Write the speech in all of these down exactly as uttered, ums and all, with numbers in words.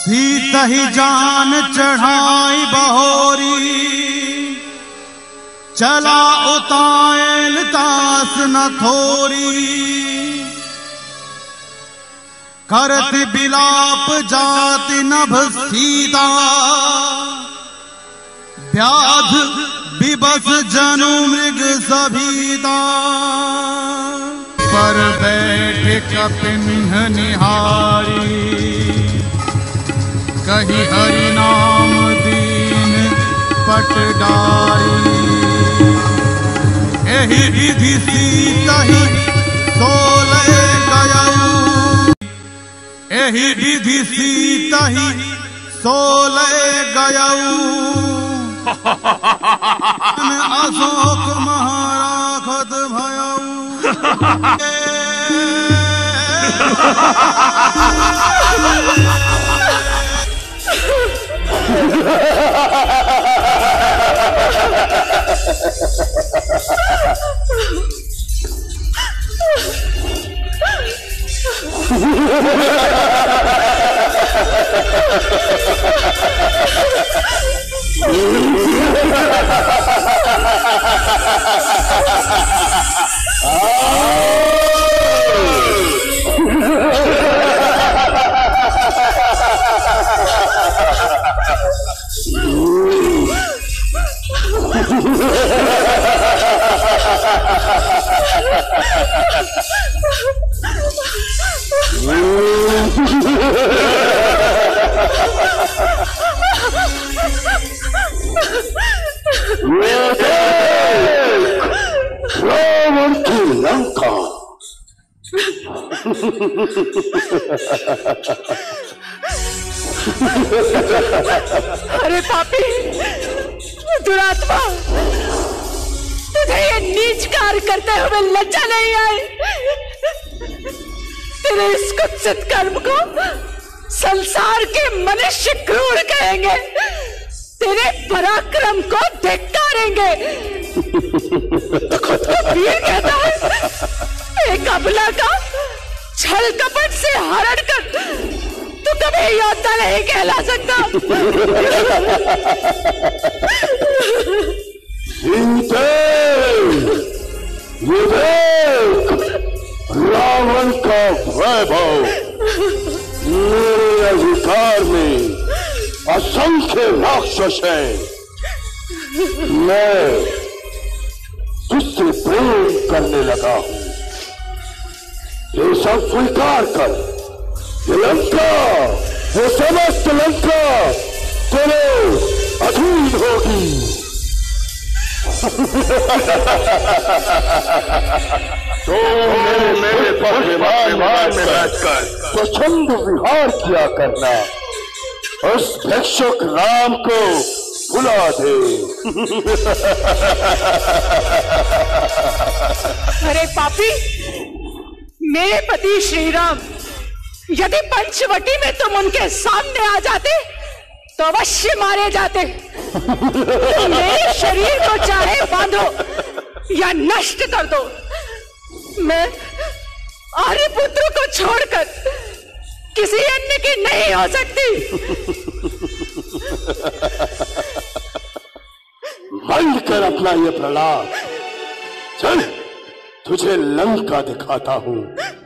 सीता ही जान चढ़ाई बहोरी, चला उतायल तास न थोरी। करत बिलाप जाति नभ सीता, व्याध विबस जनु मृग सभीता। पर बैठ कपिन्ह निहारी, कही हरि नाम दीन पटडारी। एहि विधि सीता ही सोलह गयऊ, एहि विधि सीता ही सोलह गयऊ। अशोक महाराखत भयऊ। रावण की लंका। अरे पापी, दुरात्मा, तुझे ये नीच कार्य करते हुए लज्जा नहीं आई? तेरे इस कुत्सित कर्म को संसार के मनुष्य क्रूर कहेंगे, तेरे पराक्रम को धिक्कारेंगे। तो खुद को वीर कहता है, एक अबला का छल कपट से हरण कर तू कभी योद्धा नहीं कहला सकता। रावण का वैभव मेरे अधिकार में असंख्य राक्षस है। मैं तुझसे प्रेम करने लगा हूं, ये सब स्वीकार कर। ये लंका, वो समस्त लंका तेरे अधीन होगी। तो मेरे मेरे पक्षवान में बैठकर प्रचंड विहार किया करना, उस भिक्षुक राम को बुला दे। अरे पापी, मेरे पति श्री राम, यदि पंचवटी में तुम उनके सामने आ जाते तो अवश्य मारे जाते। तुम मेरे शरीर को चाहे बांधो या नष्ट कर दो, मैं आर्यपुत्र को छोड़कर किसी अन्य की नहीं हो सकती। बंद कर अपना ये प्रलाप, चल तुझे लंका दिखाता हूं।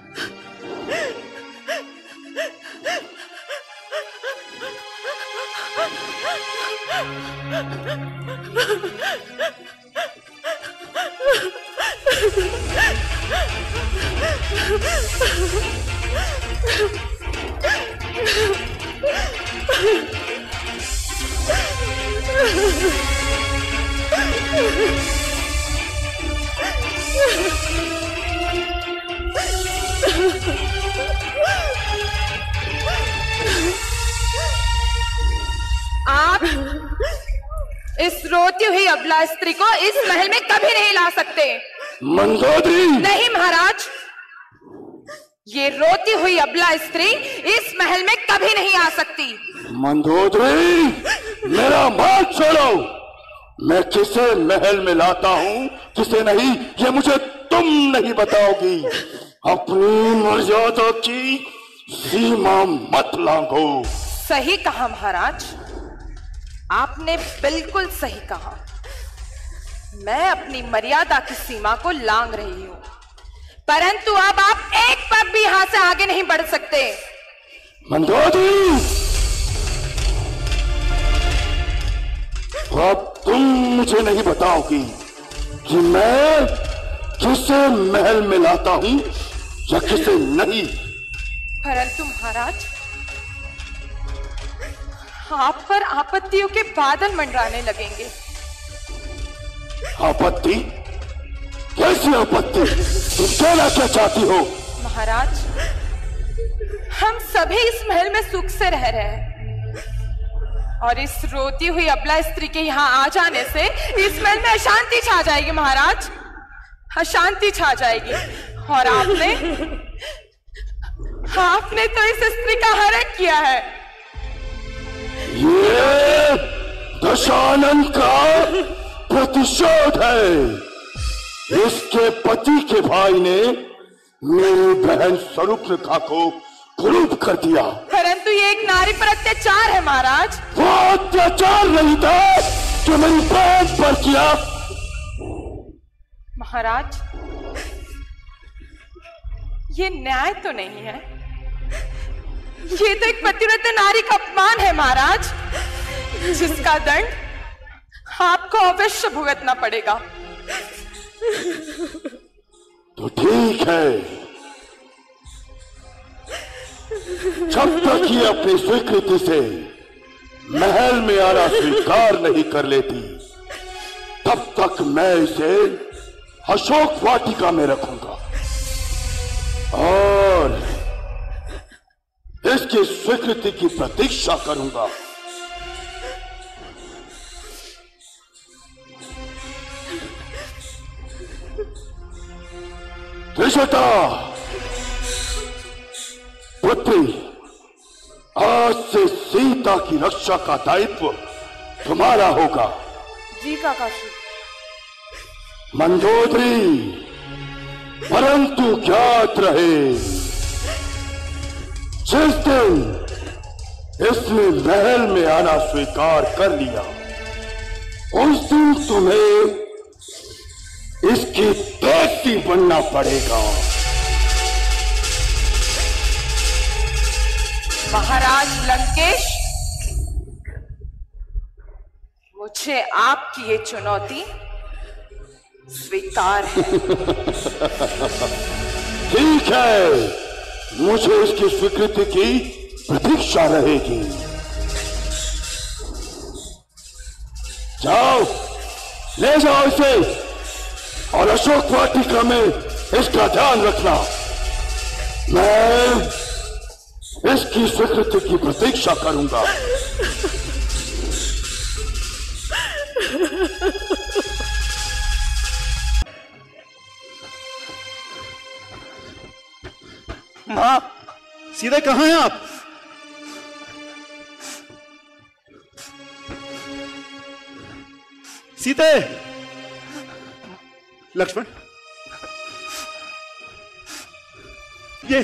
आप इस रोती हुई अबला स्त्री को इस महल में कभी नहीं ला सकते। मंदोदरी! नहीं महाराज, ये रोती हुई अबला स्त्री इस महल में कभी नहीं आ सकती। मंदोदरी, मेरा बात छोड़ो। मैं किसे महल में लाता हूँ, किसे नहीं, ये मुझे तुम नहीं बताओगी। अपनी मर्यादा की सीमा मत लांघो। सही कहा महाराज, आपने बिल्कुल सही कहा। मैं अपनी मर्यादा की सीमा को लांघ रही हूं, परंतु अब आप एक पग भी यहां से आगे नहीं बढ़ सकते। मंदोदरी, अब तुम मुझे नहीं बताओगी कि मैं किसे महल में लाता हूं या किसे नहीं। परंतु महाराज, आप पर आपत्तियों के बादल मंडराने लगेंगे। आपत्ति? कैसी आपत्ति? तुम कहना क्या चाहती हो? महाराज, हम सभी इस महल में सुख से रह रहे हैं और इस रोती हुई अबला स्त्री के यहाँ आ जाने से इस महल में अशांति छा जाएगी। महाराज, अशांति छा जाएगी। और आपने आपने तो इस स्त्री का हरण किया है। ये दशानन का प्रतिशोध है। इसके पति के भाई ने मेरी बहन स्वरूपरेखा को कुरूप कर दिया। परंतु ये एक नारी पर अत्याचार है महाराज। वो अत्याचार नहीं था जो मेरी बहन पर किया। महाराज, ये न्याय तो नहीं है। ये तो एक पतिव्रता नारी का अपमान है महाराज, जिसका दंड आपको अवश्य भुगतना पड़ेगा। तो ठीक है, जब तक ये अपनी स्वीकृति से महल में आना स्वीकार नहीं कर लेती, तब तक मैं इसे अशोक वाटिका में रखूंगा और इसकी स्वीकृति की प्रतीक्षा करूंगा। त्रिशता, पुत्री, आज से सीता की रक्षा का दायित्व तुम्हारा होगा। जी काकाश्री। मंदोदरी, परंतु ज्ञात रहे, जिस दिन इसने महल में आना स्वीकार कर लिया, उस दिन तुम्हें इसकी दासी बनना पड़ेगा। महाराज लंकेश, मुझे आपकी ये चुनौती स्वीकार है। ठीक है, मुझे इसकी स्वीकृति की प्रतीक्षा रहेगी। जाओ, ले जाओ इसे और अशोक वाटिका में इसका ध्यान रखना। मैं इसकी स्वीकृति की प्रतीक्षा करूंगा। मां, सीधे कहां हैं आप? सीते, लक्ष्मण, ये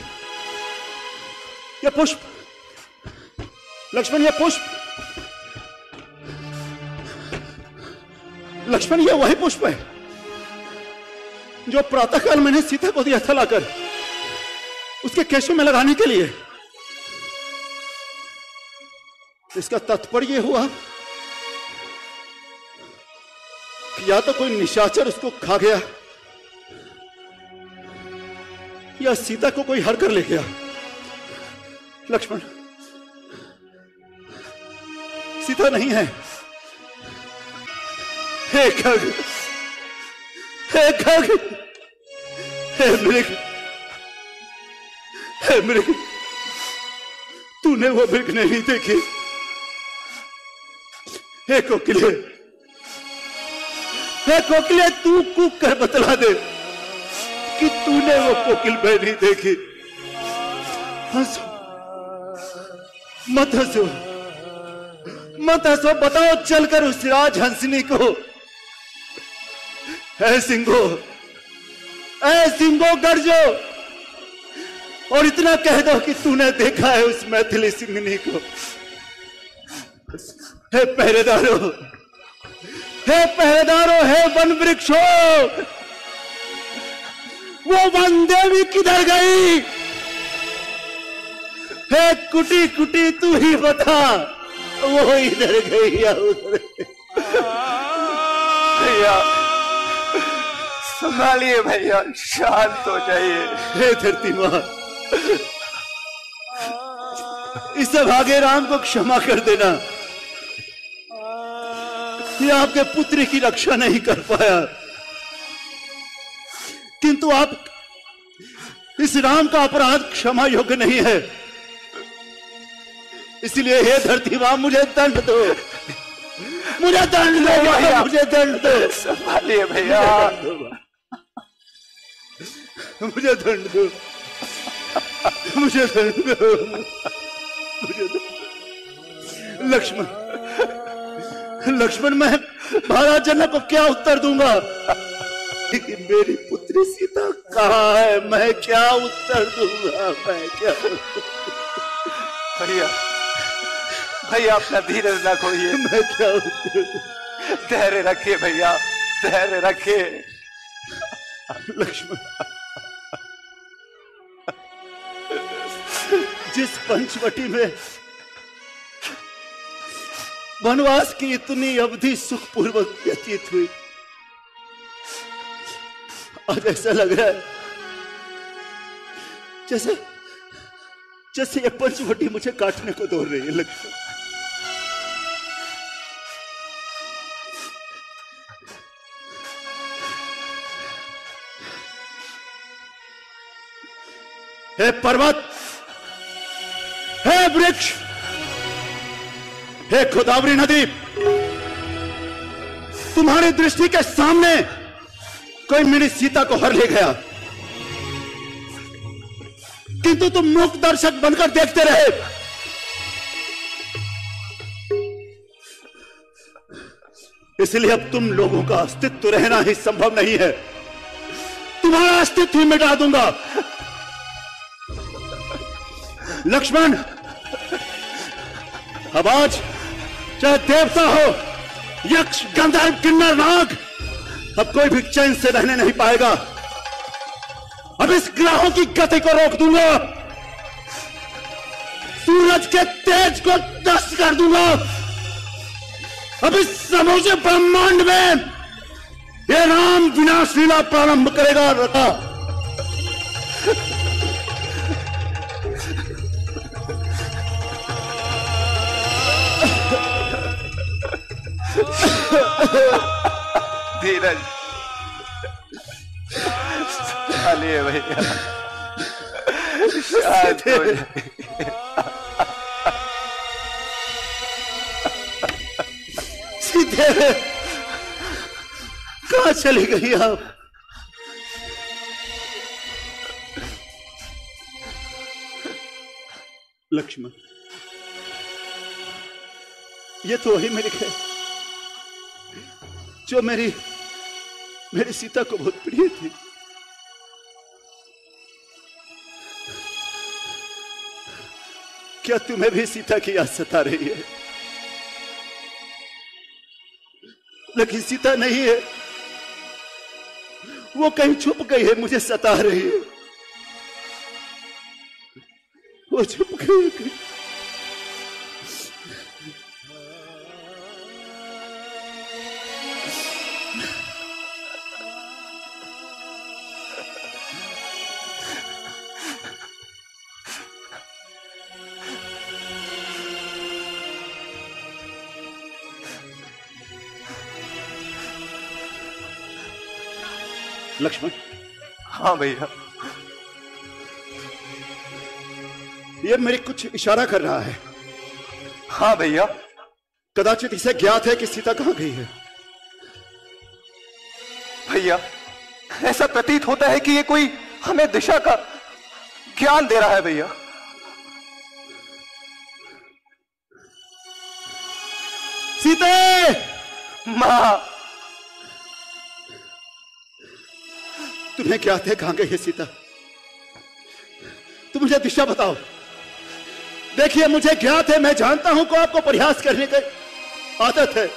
ये पुष्प, लक्ष्मण ये पुष्प, लक्ष्मण ये वही पुष्प है जो प्रातःकाल मैंने सीता को दिया था लाकर उसके केशों में लगाने के लिए। इसका तात्पर्य यह हुआ कि या तो कोई निशाचर उसको खा गया या सीता को कोई हर कर ले गया। लक्ष्मण, सीता नहीं है। हे खग, हे खग, हे मृग, हे मृग, तूने वो मृग नहीं देखी। हे कोकिले, हे कोकिले, तू कूक कर बतला दे कि तूने वो कोकिल मैं नहीं देखी। हंसो मत, हंसो मत, हंसो, बताओ चलकर उस राज हंसनी को। ऐ सिंहो, ऐ सिंहो, गरजो, और इतना कह दो कि तूने देखा है उस मैथिली सिंहनी को। हे पहरेदारों, हे पहरेदारों, हे वन वृक्षों, वो वन देवी किधर गई? हे कुटी कुटी तू ही बता, वो इधर गई या उधर? भैया संभालिए भैया, शांत हो जाइए। हे धरती मां, इस भागे राम को क्षमा कर देना। ये आपके पुत्री की रक्षा नहीं कर पाया, किंतु आप इस राम का अपराध क्षमा योग्य नहीं है। इसलिए हे धरती मां, मुझे दंड दो, मुझे दंड दो भैया, मुझे दंड दो। संभालिए भैया, मुझे दंड दो, मुझे दंड दो, मुझे दंड। लक्ष्मण, लक्ष्मण, मैं महाराज जनक को क्या उत्तर दूंगा कि मेरी पुत्री सीता कहाँ है? मैं क्या उत्तर दूंगा? मैं क्या? भैया भैया अपना धीरज ना खोइए। मैं क्या उत्तर? धैर्य रखिए भैया, धैर्य रखिए। लक्ष्मण, जिस पंचवटी में वनवास की इतनी अवधि सुखपूर्वक व्यतीत हुई, आज ऐसा लग रहा है जैसे जैसे ये पंचवटी मुझे काटने को दौड़ रही है। लक्ष्मण, हे पर्वत, हे वृक्ष, हे गोदावरी नदी, तुम्हारी दृष्टि के सामने कोई मेरी सीता को हर ले गया, किंतु तुम मूक दर्शक बनकर देखते रहे। इसलिए अब तुम लोगों का अस्तित्व रहना ही संभव नहीं है। तुम्हारा अस्तित्व ही मिटा दूंगा। लक्ष्मण, अब आज चाहे देवता हो, यक्ष, गंधर्व, किन्नर, नाग, अब कोई भी चैन से रहने नहीं पाएगा। अब इस ग्रहों की गति को रोक दूंगा, सूरज के तेज को नष्ट कर दूंगा। अब इस समूचे ब्रह्मांड में ये राम विनाश लीला प्रारंभ करेगा। रता धीरज संभालिए भैया, शांत हो जाइए। सीधे कहां चली गई आप? लक्ष्मण, ये तो वही मिल गए जो मेरी मेरी सीता को बहुत प्रिय थी। क्या तुम्हें भी सीता की याद सता रही है? लेकिन सीता नहीं है, वो कहीं छुप गई है, मुझे सता रही है। वो छुप गई है। लक्ष्मण, हाँ भैया, ये मेरे कुछ इशारा कर रहा है। हाँ भैया, कदाचित इसे ज्ञात है कि सीता कहां गई है। भैया ऐसा प्रतीत होता है कि ये कोई हमें दिशा का ज्ञान दे रहा है। भैया सीते, मां, तुम्हें ज्ञात है कहां गई है सीता? तुम मुझे दिशा बताओ। देखिए, मुझे ज्ञात है, मैं जानता हूं कि आपको प्रयास करने की आदत है,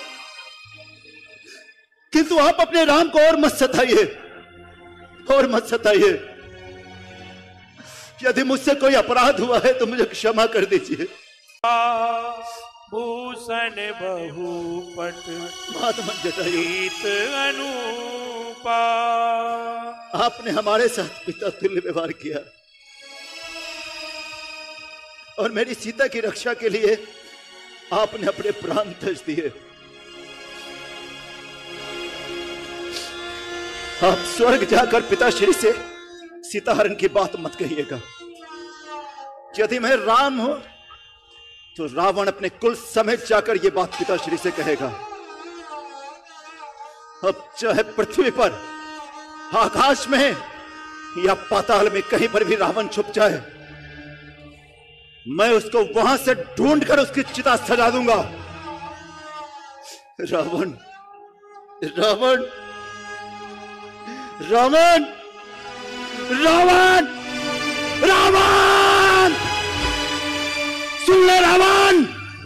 किंतु आप अपने राम को और मत सताइए, और मत सताइए। यदि मुझसे कोई अपराध हुआ है तो मुझे क्षमा कर दीजिए। भूषण बहुपट महात्मा जटायु, अनुपा, आपने हमारे साथ पिता तुल्य व्यवहार किया और मेरी सीता की रक्षा के लिए आपने अपने प्राण त्याज दिए। आप स्वर्ग जाकर पिताश्री से सीताहरण की बात मत कहिएगा। यदि मैं राम हूं तो रावण अपने कुल समेत जाकर यह बात पिताश्री से कहेगा। अब चाहे पृथ्वी पर, आकाश में या पाताल में कहीं पर भी रावण छुप जाए, मैं उसको वहां से ढूंढकर उसकी चिता सजा दूंगा। रावण, रावण, रावण, रावण, रावण, सुन ले रावण,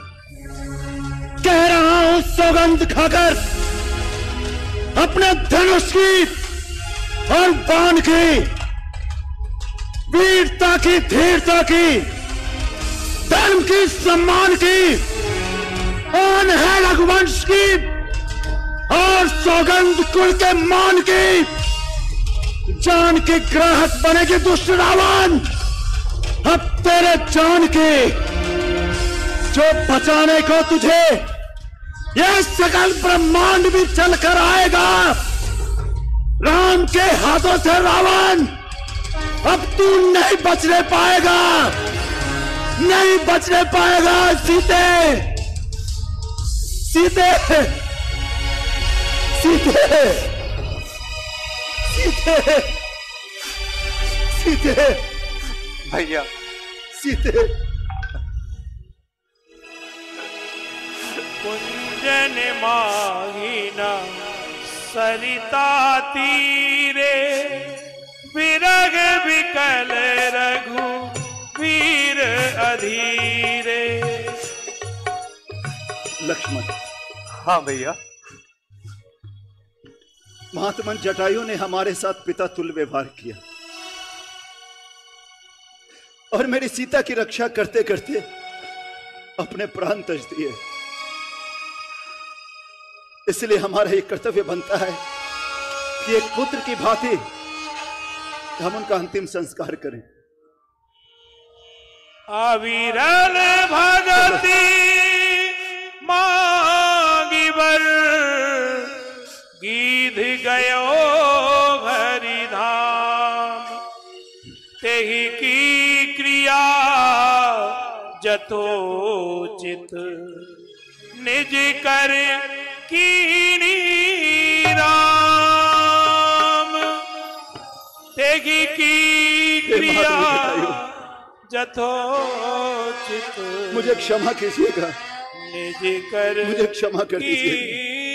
कह रहा हूं सौगंध खाकर, अपने धनुष की और बाण की, वीरता की, धीरता की, धर्म की, सम्मान की, आन है रघुवंश की और सौगंध कुल के मान की, जान की ग्राहक बनेगी दुष्ट रावण। अब तेरे जान की जो बचाने को तुझे यह सकल ब्रह्मांड भी चलकर आएगा राम के हाथों से। रावण, अब तू नहीं बचने पाएगा, नहीं बचने पाएगा। सीते, सीते, सीते, सीते, सीते, भैया, सीते, कुंजन माहिना सरिता तीरे, विरग विकल रघु वीर अधीरे। लक्ष्मण, हाँ भैया। महात्मा जटायु ने हमारे साथ पिता तुल्य व्यवहार किया और मेरी सीता की रक्षा करते करते अपने प्राण त्याज दिए। इसलिए हमारा एक कर्तव्य बनता है कि एक पुत्र की भांति हम उनका अंतिम संस्कार करें। अविरल भगति मांगी बर, गीध गयो हरिधाम, तेहि की क्रिया जतोचित, निज कर कीनी राम। तेहि की क्रिया जथोचित, मुझे क्षमा कीजिएगा, निज कर मुझे क्षमा कर दीजिएगा।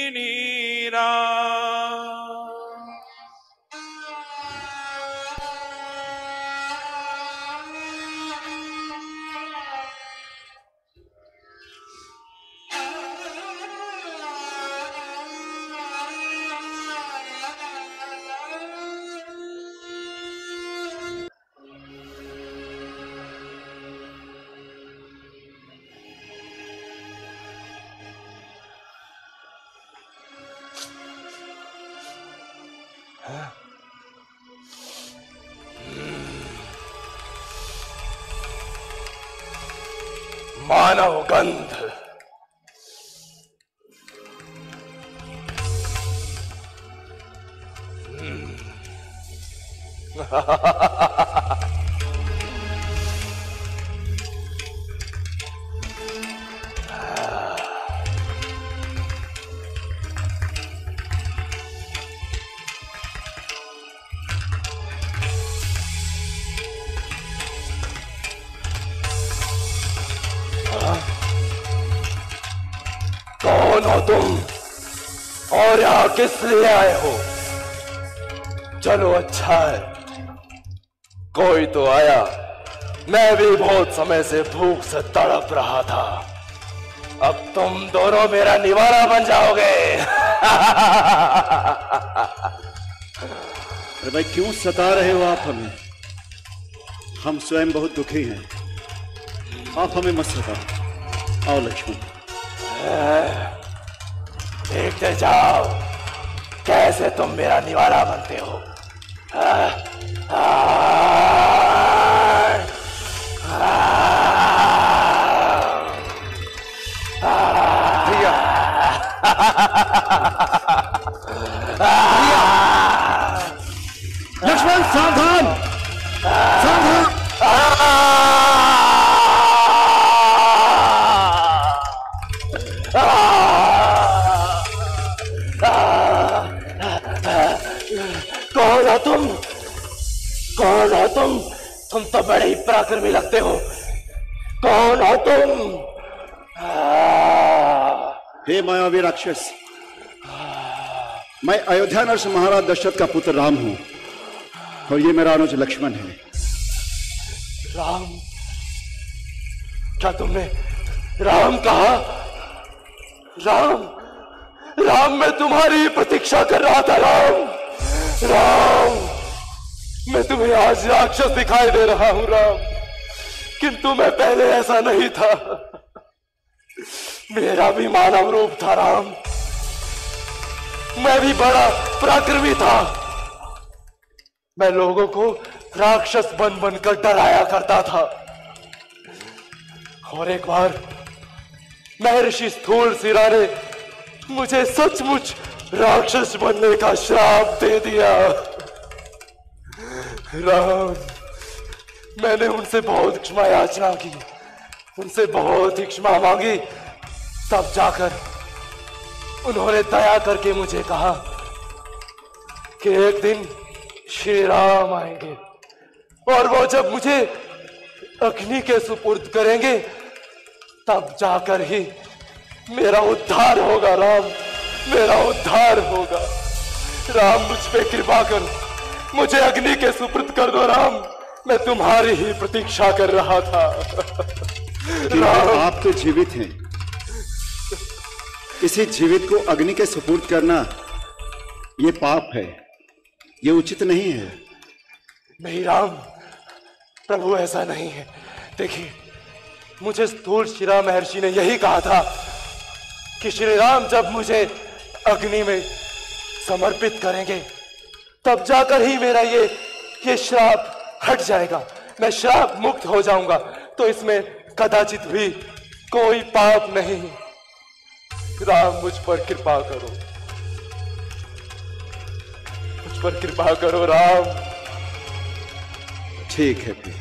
मानव गंध, कौन हो तुम और यहां किस लिए आए हो? चलो अच्छा है, कोई तो आया मैं भी बहुत समय से भूख से तड़प रहा था। अब तुम दोनों मेरा निवाला बन जाओगे। अरे भाई क्यों सता रहे हो आप हमें? हम स्वयं बहुत दुखी हैं, आप हमें मत सताओ। आओ लक्ष्मण। देखते जाओ कैसे तुम मेरा निवाला बनते हो। भैया लक्ष्मण सावधान सावधान। कौन हो तुम? कौन हो तुम? तुम तो बड़े ही पराक्रमी लगते हो। कौन हो तुम? हे मायावी राक्षस, मैं अयोध्या नरेश महाराज दशरथ का पुत्र राम हूं और ये मेरा अनुज लक्ष्मण है। राम? क्या तुमने राम कहा? राम? राम, मैं तुम्हारी प्रतीक्षा कर रहा था। राम, राम, मैं तुम्हें आज राक्षस दिखाई दे रहा हूं राम, किंतु मैं पहले ऐसा नहीं था। मेरा भी मानव रूप था राम, मैं भी बड़ा पराक्रमी था। मैं लोगों को राक्षस बन बनकर डराया करता था। और एक बार महर्षि स्थूलशिरा ने मुझे सचमुच राक्षस बनने का श्राप दे दिया। राम, मैंने उनसे बहुत क्षमा याचना की, उनसे बहुत ही क्षमा मांगी, तब जाकर उन्होंने दया करके मुझे कहा कि एक दिन श्री राम आएंगे और वो जब मुझे अग्नि के सुपुर्द करेंगे तब जाकर ही मेरा उद्धार होगा। राम, मेरा उद्धार होगा। राम, मुझ पे कृपा कर, मुझे अग्नि के सुपुर्द कर दो राम, मैं तुम्हारी ही प्रतीक्षा कर रहा था। राम, आप तो जीवित हैं, किसी जीवित को अग्नि के सुपुर्द करना ये पाप है, ये उचित नहीं है। नहीं राम, प्रभु ऐसा नहीं है। देखिए, मुझे स्थूलशिरा महर्षि ने यही कहा था कि श्री राम जब मुझे अग्नि में समर्पित करेंगे तब जाकर ही मेरा ये ये श्राप हट जाएगा, मैं श्राप मुक्त हो जाऊंगा। तो इसमें कदाचित भी कोई पाप नहीं। राम, मुझ पर कृपा करो, मुझ पर कृपा करो राम। ठीक है फिर।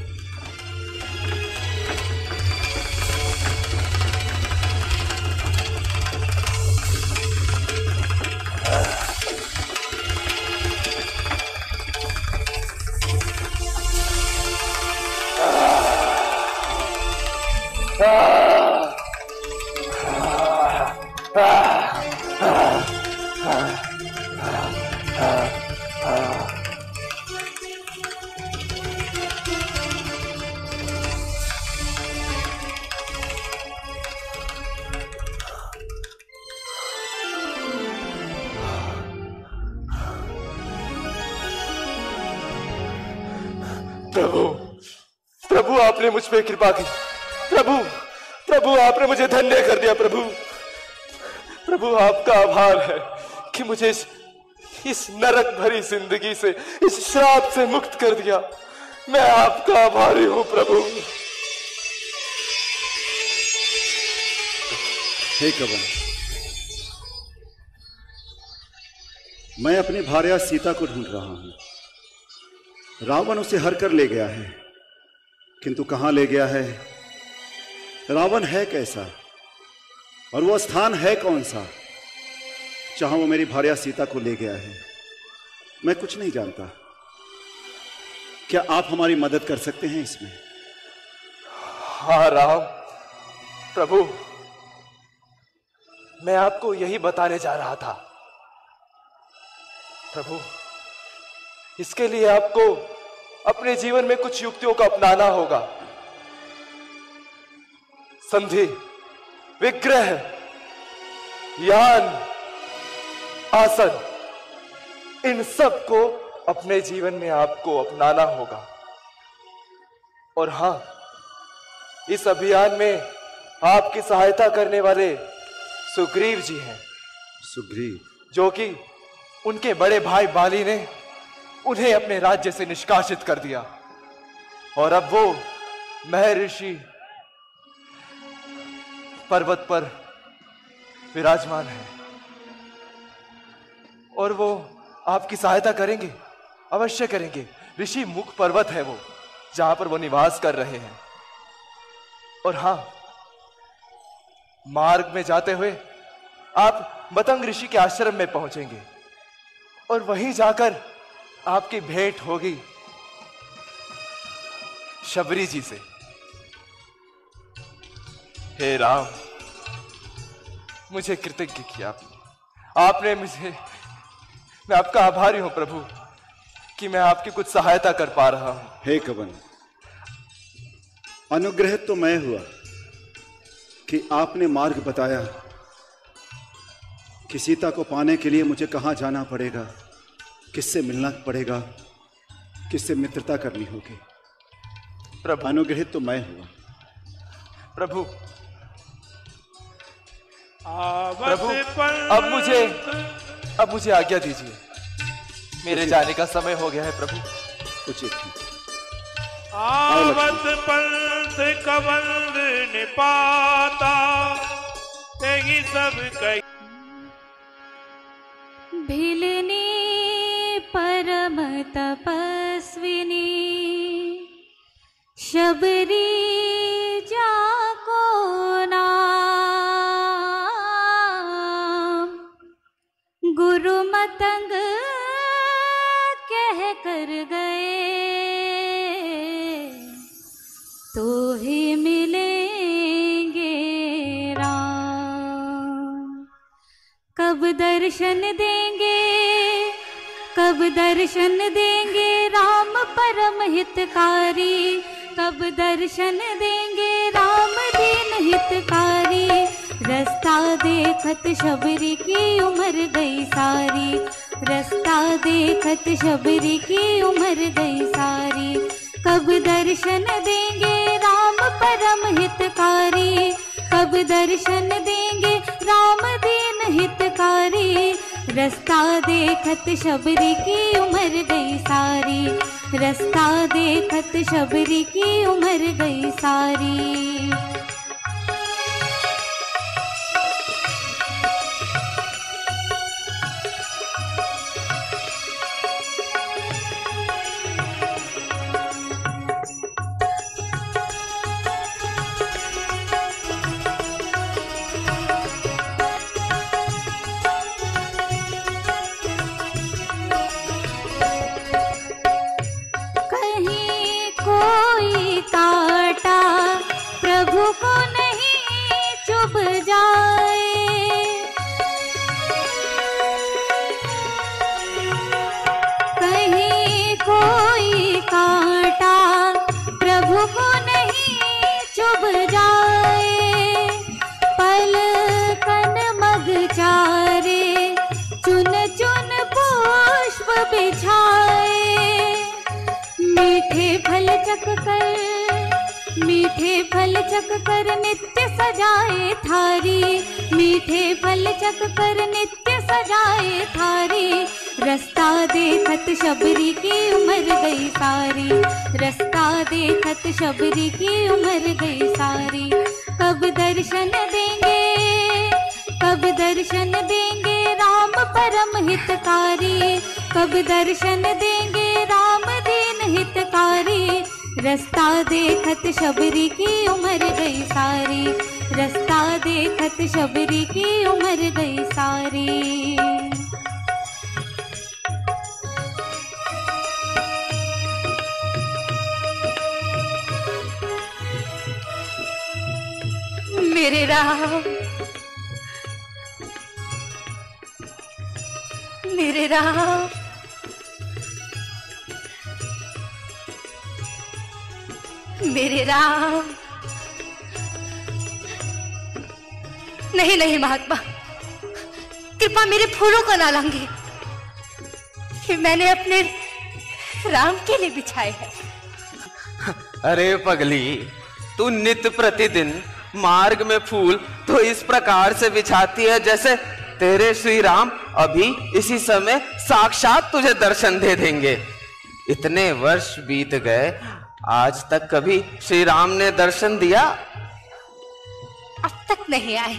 प्रभु, प्रभु आपने मुझ पे कृपा की। प्रभु, प्रभु आपने मुझे धन्य कर दिया। प्रभु, प्रभु आपका आभार है कि मुझे इस, इस नरक भरी जिंदगी से, इस श्राप से मुक्त कर दिया। मैं आपका आभारी हूं प्रभु। हे कवन, मैं अपनी भार्या सीता को ढूंढ रहा हूं। रावण उसे हर कर ले गया है, किंतु कहां ले गया है? रावण है कैसा और वो स्थान है कौन सा जहां वो मेरी भार्या सीता को ले गया है? मैं कुछ नहीं जानता। क्या आप हमारी मदद कर सकते हैं इसमें? हाँ राम, प्रभु मैं आपको यही बताने जा रहा था। प्रभु, इसके लिए आपको अपने जीवन में कुछ युक्तियों को अपनाना होगा। संधि, विग्रह, यान, आसन, इन सब को अपने जीवन में आपको अपनाना होगा। और हां, इस अभियान में आपकी सहायता करने वाले सुग्रीव जी हैं। सुग्रीव, जो कि उनके बड़े भाई बाली ने उन्हें अपने राज्य से निष्कासित कर दिया और अब वो महर्षि पर्वत पर विराजमान है और वो आपकी सहायता करेंगे, अवश्य करेंगे। ऋषि मुख पर्वत है वो, जहां पर वो निवास कर रहे हैं। और हां, मार्ग में जाते हुए आप मतंग ऋषि के आश्रम में पहुंचेंगे और वहीं जाकर आपकी भेंट होगी शबरी जी से। हे राम, मुझे कृतज्ञ किया आपने मुझे। मैं आपका आभारी हूं प्रभु कि मैं आपकी कुछ सहायता कर पा रहा हूं। हे कवन, अनुग्रह तो मैं हुआ कि आपने मार्ग बताया कि सीता को पाने के लिए मुझे कहां जाना पड़ेगा, किससे मिलना पड़ेगा, किससे मित्रता करनी होगी। प्रभु, अनुग्रह तो मैं हुआ। प्रभु प्रभु अब मुझे अब मुझे आज्ञा दीजिए, मेरे जाने का समय हो गया है प्रभु। उचित है। आवत पंथ कवंद निपाता, तेगी सब कई भिलनी परम तपस्विनी, शबरी जाको नाम, गुरु मतंग कह कर गए, तो ही मिलेंगे राम। कब दर्शन देंगे, कब दर्शन देंगे राम परम हितकारी, कब दर्शन देंगे राम दीन हितकारी। रास्ता देखत शबरी की उम्र गई सारी, रास्ता देखत शबरी की उम्र गई सारी। कब दर्शन देंगे राम परम हितकारी, कब दर्शन देंगे राम दीन हितकारी। रास्ता देखत शबरी की उम्र गई सारी, रास्ता देखत शबरी की उम्र गई सारी। प्रभु को नहीं चुभ जाए, कहीं कोई कांटा प्रभु को नहीं चुभ जाए। पलकन मग चारे चुन चुन पुष्प बिछाए, मीठे फल चख कर मीठे फल चख कर नित्य सजाए थारी, मीठे फल चख कर नित्य सजाए थारी। रास्ता देखत शबरी की उम्र गई सारी, रास्ता देखत शबरी की उम्र गई सारी। कब दर्शन देंगे, कब दर्शन देंगे राम परम हितकारी, कब दर्शन देंगे राम दीन हितकारी। रास्ता देखत शबरी की उम्र गई सारी, रास्ता देखत शबरी की उम्र गई सारी। मेरे राम, मेरे राम, मेरे राम। नहीं नहीं महात्मा, कृपा मेरे फूलों को ना लांघे, कि मैंने अपने राम के लिए बिछाए हैं। अरे पगली, तू नित्य प्रतिदिन मार्ग में फूल तो इस प्रकार से बिछाती है जैसे तेरे श्री राम अभी इसी समय साक्षात तुझे दर्शन दे देंगे। इतने वर्ष बीत गए, आज तक कभी श्री राम ने दर्शन दिया? अब तक नहीं आए,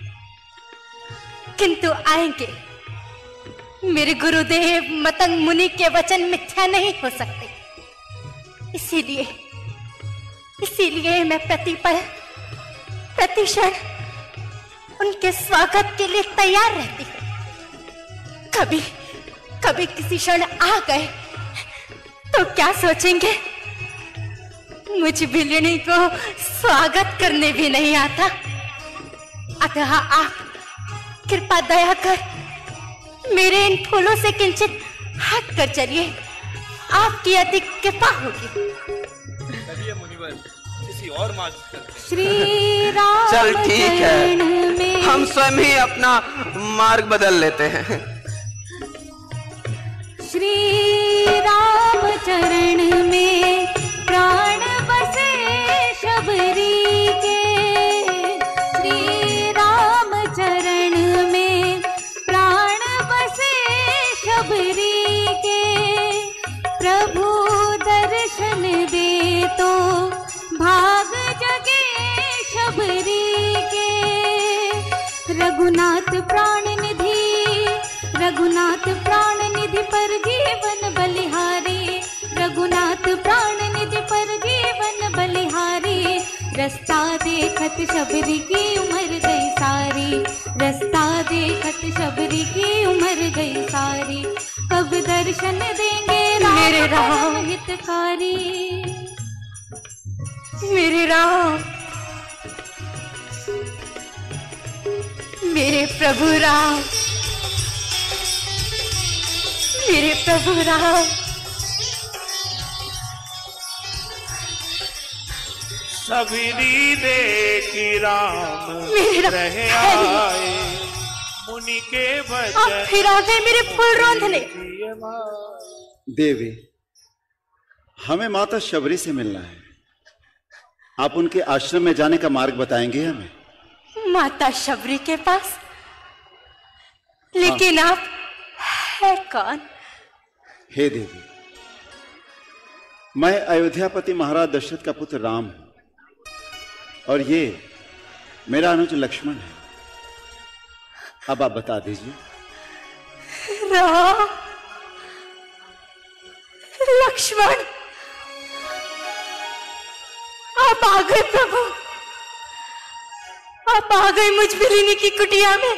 किंतु आएंगे। मेरे गुरुदेव मतंग मुनि के वचन मिथ्या नहीं हो सकते, इसीलिए इसीलिए मैं प्रतिपल प्रतिक्षण उनके स्वागत के लिए तैयार रहती हूँ। कभी कभी किसी क्षण आ गए तो क्या सोचेंगे, मुझ बिलनी को स्वागत करने भी नहीं आता। अतः आप कृपा दया कर मेरे इन फूलों से किंचित हट कर चलिए, आपकी अति कृपा होगी। मुनिवर, किसी और मार्ग श्री राम चल ठीक है, हम स्वयं ही अपना मार्ग बदल लेते हैं। श्री राम चरण में प्राण बसे शबरी के, श्री राम चरण में प्राण बसे शबरी के। प्रभु दर्शन दे तो भाग जगे शबरी के। रघुनाथ प्राण निधि, रघुनाथ प्राण निधि पर जीवन बलिहारी, रघुनाथ प्राण निधि पर जीवन बलिहारी। रास्ता देखत शबरी की उम्र गई सारी, रास्ता देखत शबरी की उम्र गई सारी। कब दर्शन देंगे मेरे राम हितकारी, मेरे राम, मेरे प्रभु राम, मेरे प्रभु राम। सबरी देखी राम मेरा रहे आए, मुनि के आप वचन फिर आ गए मेरे फूल रोंदने। देवी, हमें माता शबरी से मिलना है। आप उनके आश्रम में जाने का मार्ग बताएंगे हमें? माता शबरी के पास? लेकिन आप है कौन? हे देवी, मैं अयोध्यापति महाराज दशरथ का पुत्र राम हूं, और ये मेरा अनुज लक्ष्मण है। अब आप बता दीजिए। राम, लक्ष्मण, आप आ गए प्रभु, आप आ गए मुझ बिलिनी की कुटिया में।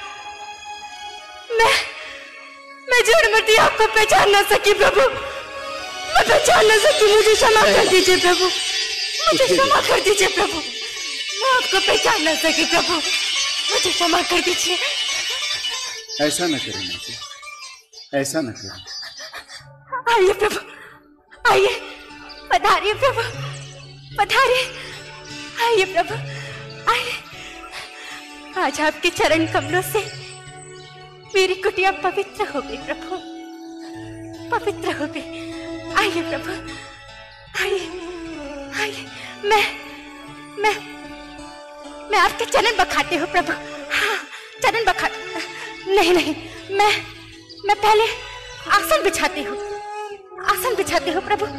मैं मैं जड़मती आपको पहचान ना सकी प्रभु, मैं पहचान ना सकी। मुझे क्षमा कर दीजिए प्रभु, मुझे क्षमा कर दीजिए प्रभु, मैं आपको पहचान ना सकी प्रभु, मुझे क्षमा कर दीजिए। ऐसा न करें माता, ऐसा न करें। आइए प्रभु, आइए, पधारिए प्रभु, पधारिए, आइए प्रभु, आइए। आज आपके चरण कमलों से मेरी कुटिया पवित्र हो गई प्रभु, पवित्र हो गई। आइए प्रभु, आइए, आइए। मैं मैं मैं आपके चरण बखाते हूँ प्रभु। हाँ, चरण बखा नहीं नहीं, मैं मैं पहले आसन बिछाती हूँ, आसन बिछाती हूँ प्रभु।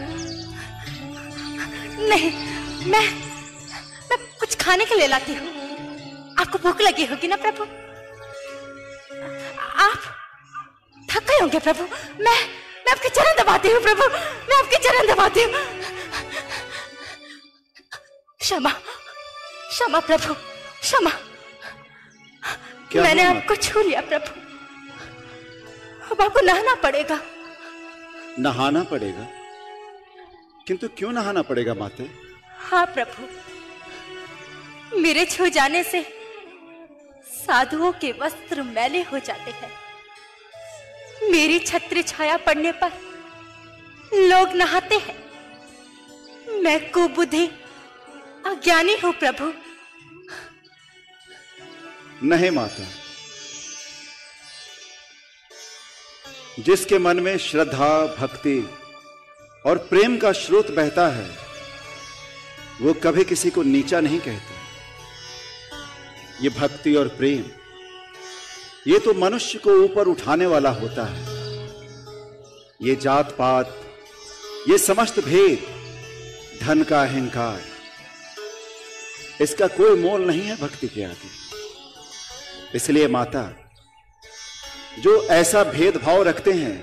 नहीं, मैं मैं कुछ खाने के लिए लाती हूँ। आपको भूख लगी होगी ना प्रभु? आप थक गए होंगे प्रभु। मैं मैं आपके चरण दबाती हूँ प्रभु, मैं आपके चरण दबाती हूँ। क्षमा, क्षमा प्रभु, क्षमा। मैंने आपको छू लिया प्रभु, अब आपको नहाना पड़ेगा। नहाना पड़ेगा? किंतु क्यों नहाना पड़ेगा माते? हाँ प्रभु, मेरे छू जाने से साधुओं के वस्त्र मैले हो जाते हैं। मेरी छत्र छाया पड़ने पर लोग नहाते हैं, मैं कुबुद्धि अज्ञानी हूं प्रभु। नहीं माता, जिसके मन में श्रद्धा, भक्ति और प्रेम का स्रोत बहता है वो कभी किसी को नीचा नहीं कहता। ये भक्ति और प्रेम, ये तो मनुष्य को ऊपर उठाने वाला होता है। ये जात पात, ये समस्त भेद, धन का अहंकार, इसका कोई मोल नहीं है भक्ति के आगे। इसलिए माता, जो ऐसा भेदभाव रखते हैं,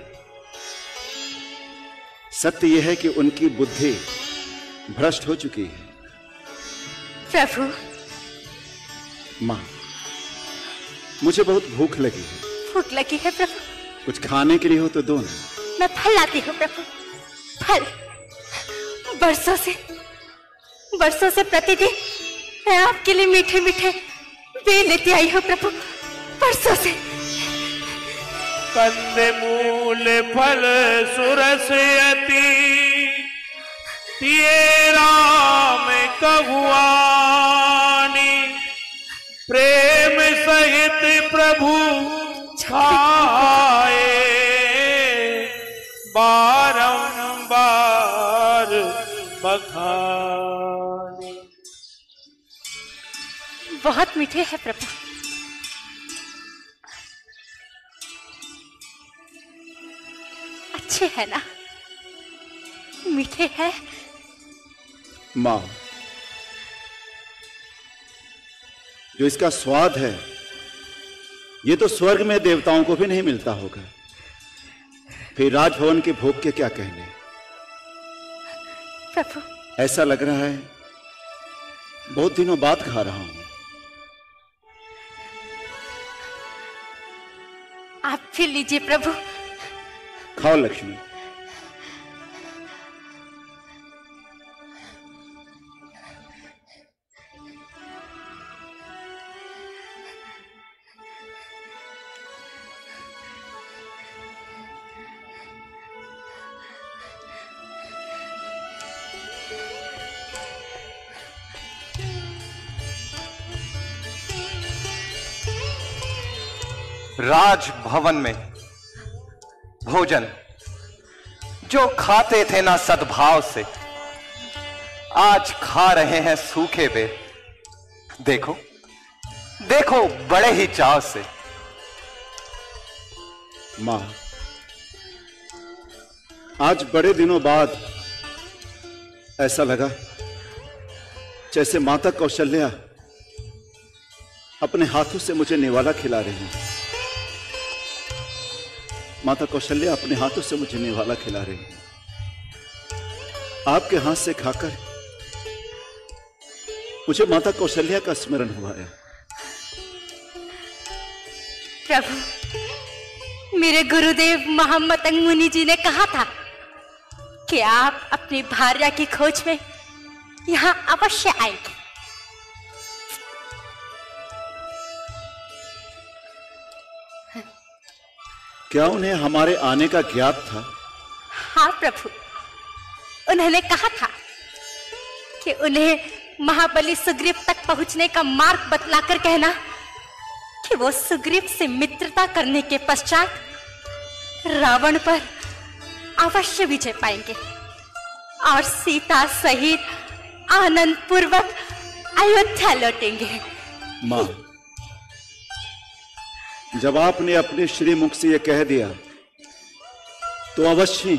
सत्य यह है कि उनकी बुद्धि भ्रष्ट हो चुकी है। प्रभु। मां, मुझे बहुत भूख लगी है। भूख लगी है प्रभु? कुछ खाने के लिए हो तो दो ना। मैं फल लाती हूँ प्रभु। फल बरसों से बरसों से प्रतिदिन मैं आपके लिए मीठे मीठे बेल लेती आई हूँ प्रभु, बरसों से। कंदमूल फल सुरस अति तिये राम कहुआनी, प्रेम सहित प्रभु खाए बारंबार बखाने। बहुत मीठे हैं प्रभु। अच्छे है ना? मीठे हैं। मां, जो इसका स्वाद है ये तो स्वर्ग में देवताओं को भी नहीं मिलता होगा, फिर राजभवन के भोग के क्या कहने। प्रभु, ऐसा लग रहा है बहुत दिनों बाद खा रहा हूं। आप भी लीजिए प्रभु। खाओ लक्ष्मी। राजभवन में भोजन जो खाते थे ना सद्भाव से, आज खा रहे हैं सूखे बेर। देखो देखो बड़े ही चाव से। मां, आज बड़े दिनों बाद ऐसा लगा जैसे माता कौशल्या अपने हाथों से मुझे निवाला खिला रही हैं। माता कौशल्या अपने हाथों से मुझे निवाला खिला रही हैं। आपके हाथ से खाकर मुझे माता कौशल्या का स्मरण हुआ है। प्रभु, मेरे गुरुदेव महामतंग मुनि जी ने कहा था कि आप अपनी भार्या की खोज में यहां अवश्य आएंगे। क्या उन्हें हमारे आने का ज्ञात था? हाँ प्रभु, उन्होंने कहा था कि उन्हें महाबली सुग्रीव तक पहुंचने का मार्ग बतलाकर कहना कि वो सुग्रीव से मित्रता करने के पश्चात रावण पर अवश्य विजय पाएंगे और सीता सहित आनंद पूर्वक अयोध्या लौटेंगे। मां, जब आपने अपने श्रीमुख से यह कह दिया तो अवश्य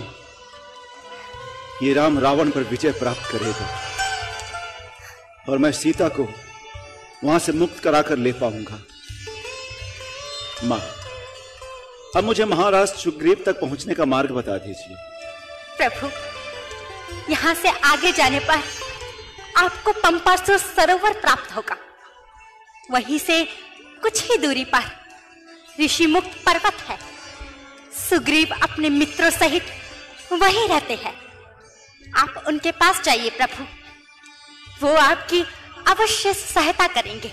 ये राम रावण पर विजय प्राप्त करेगा और मैं सीता को वहां से मुक्त कराकर ले पाऊंगा। मां, अब मुझे महाराज सुग्रीव तक पहुंचने का मार्ग बता दीजिए। प्रभु, यहां से आगे जाने पर आपको पंपासुर सरोवर प्राप्त होगा। वहीं से कुछ ही दूरी पर ऋषि मुक्त पर्वत है। सुग्रीव अपने मित्रों सहित वहीं रहते हैं। आप उनके पास जाइए प्रभु, वो आपकी अवश्य सहायता करेंगे।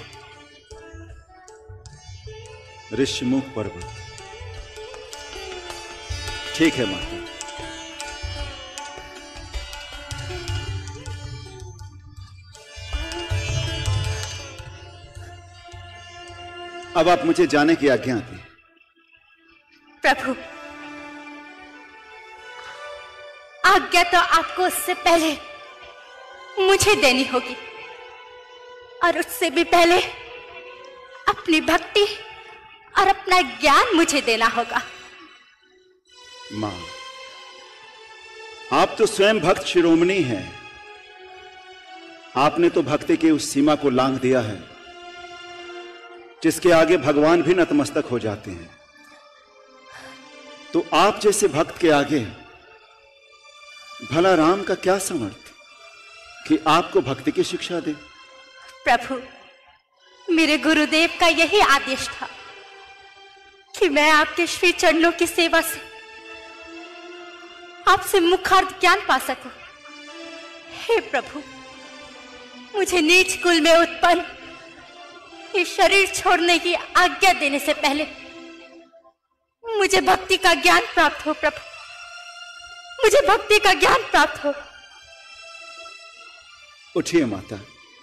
ऋषिमुख पर्वत, ठीक है माता। अब आप मुझे जाने की आज्ञा दें। प्रभु, आज्ञा तो आपको उससे पहले मुझे देनी होगी, और उससे भी पहले अपनी भक्ति और अपना ज्ञान मुझे देना होगा। मां, आप तो स्वयं भक्त शिरोमणि हैं। आपने तो भक्ति की उस सीमा को लांघ दिया है जिसके आगे भगवान भी नतमस्तक हो जाते हैं। तो आप जैसे भक्त के आगे भला राम का क्या समर्थ कि आपको भक्ति की शिक्षा दे? प्रभु, मेरे गुरुदेव का यही आदेश था कि मैं आपके श्री चरणों की सेवा से आपसे मुखार्थ ज्ञान पा सकूं। हे प्रभु, मुझे नीच कुल में उत्पन्न ये शरीर छोड़ने की आज्ञा देने से पहले मुझे भक्ति का ज्ञान प्राप्त हो। प्रभु, मुझे भक्ति का ज्ञान प्राप्त हो। उठिए माता।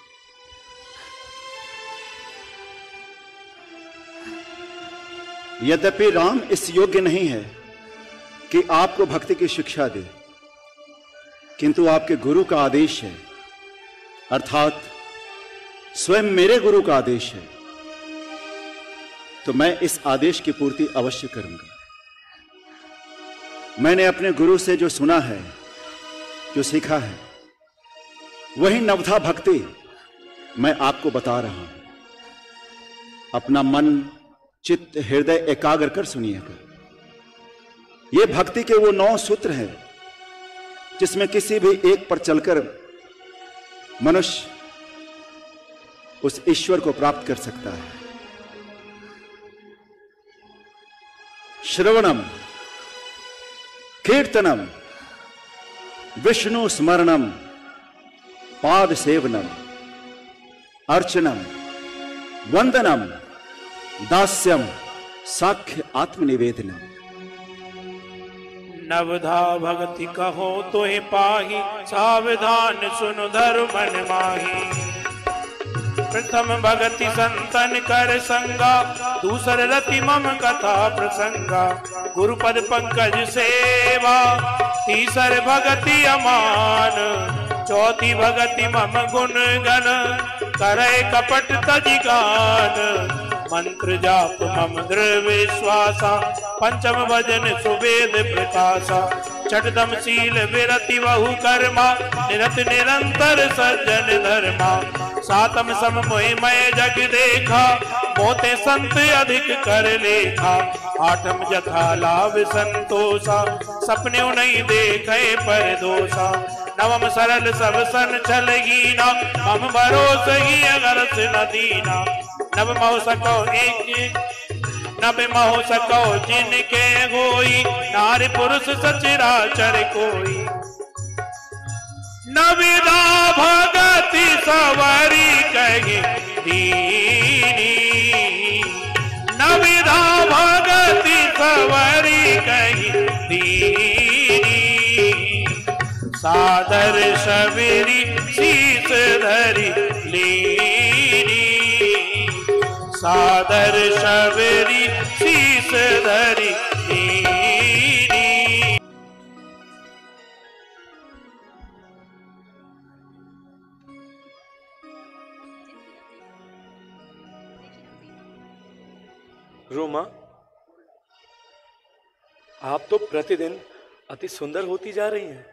यद्यपि राम इस योग्य नहीं है कि आपको भक्ति की शिक्षा दे, किंतु आपके गुरु का आदेश है, अर्थात स्वयं मेरे गुरु का आदेश है, तो मैं इस आदेश की पूर्ति अवश्य करूंगा। मैंने अपने गुरु से जो सुना है, जो सीखा है, वही नवधा भक्ति मैं आपको बता रहा हूं। अपना मन, चित्त, हृदय एकाग्र कर सुनिएगा। ये भक्ति के वो नौ सूत्र हैं जिसमें किसी भी एक पर चलकर मनुष्य उस ईश्वर को प्राप्त कर सकता है। श्रवणम, कीर्तनम, विष्णु स्मरणम, पाद सेवनम, अर्चनम, वंदनम, दास्यम, साख्य आत्मनिवेदनम। नवधा भक्ति कहो तो ही पाही, सावधान सुन धर्म मन माही। प्रथम भगति संतन कर संगा, दूसर रति मम कथा प्रसंगा। गुरुपद पंकज सेवा, तीसर भगति अमान। चौथी भगति मम गुण गण, करे कपट तजि गान। मंत्र जाप मम दृढ़ विश्वासा, पंचम भजन सुवेद प्रकाशा। छठदम शील विरति बहु कर्मा, निरत निरंतर सज्जन धर्मा। सातम सम मोहि मय जग देखा, मोते संत अधिक कर लेखा। आठम जथा लाभ संतोषा, सपने नहीं देखे पर दोषा। नवम सरल सब सन छल हीना, मम भरोस ही अगरस न दीना। नव महो सको एक, नव महो सको जिनके होई। नारी पुरुष सचराचर कोई। नविदा भगति सवारी कहे दीनी। नविदा भगति सवारी कहे दीनी। सादर सवेरी शीस धरी लीनी। सादर सवेरी शीस धरी लीनी। रोमा, आप तो प्रतिदिन अति सुंदर होती जा रही हैं।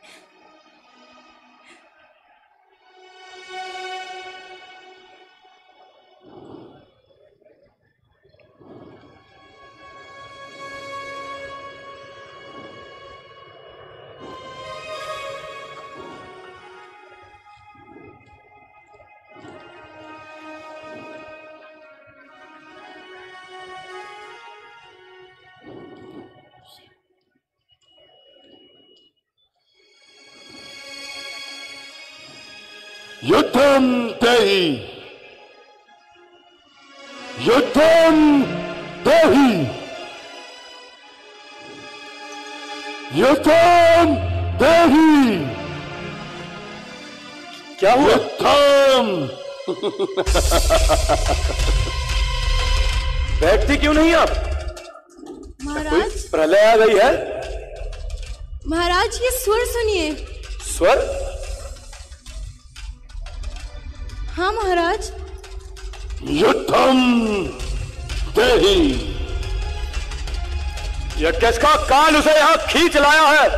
युद्धम देहि, युद्धम देहि, युद्धम देहि। क्या हुआ? युद्धम बैठती क्यों नहीं आप? महाराज, प्रलय आ गई है? महाराज ये स्वर सुनिए। स्वर? हाँ महाराज। युद्धम देहि। यह किसका काल उसे यहां खींच लाया है?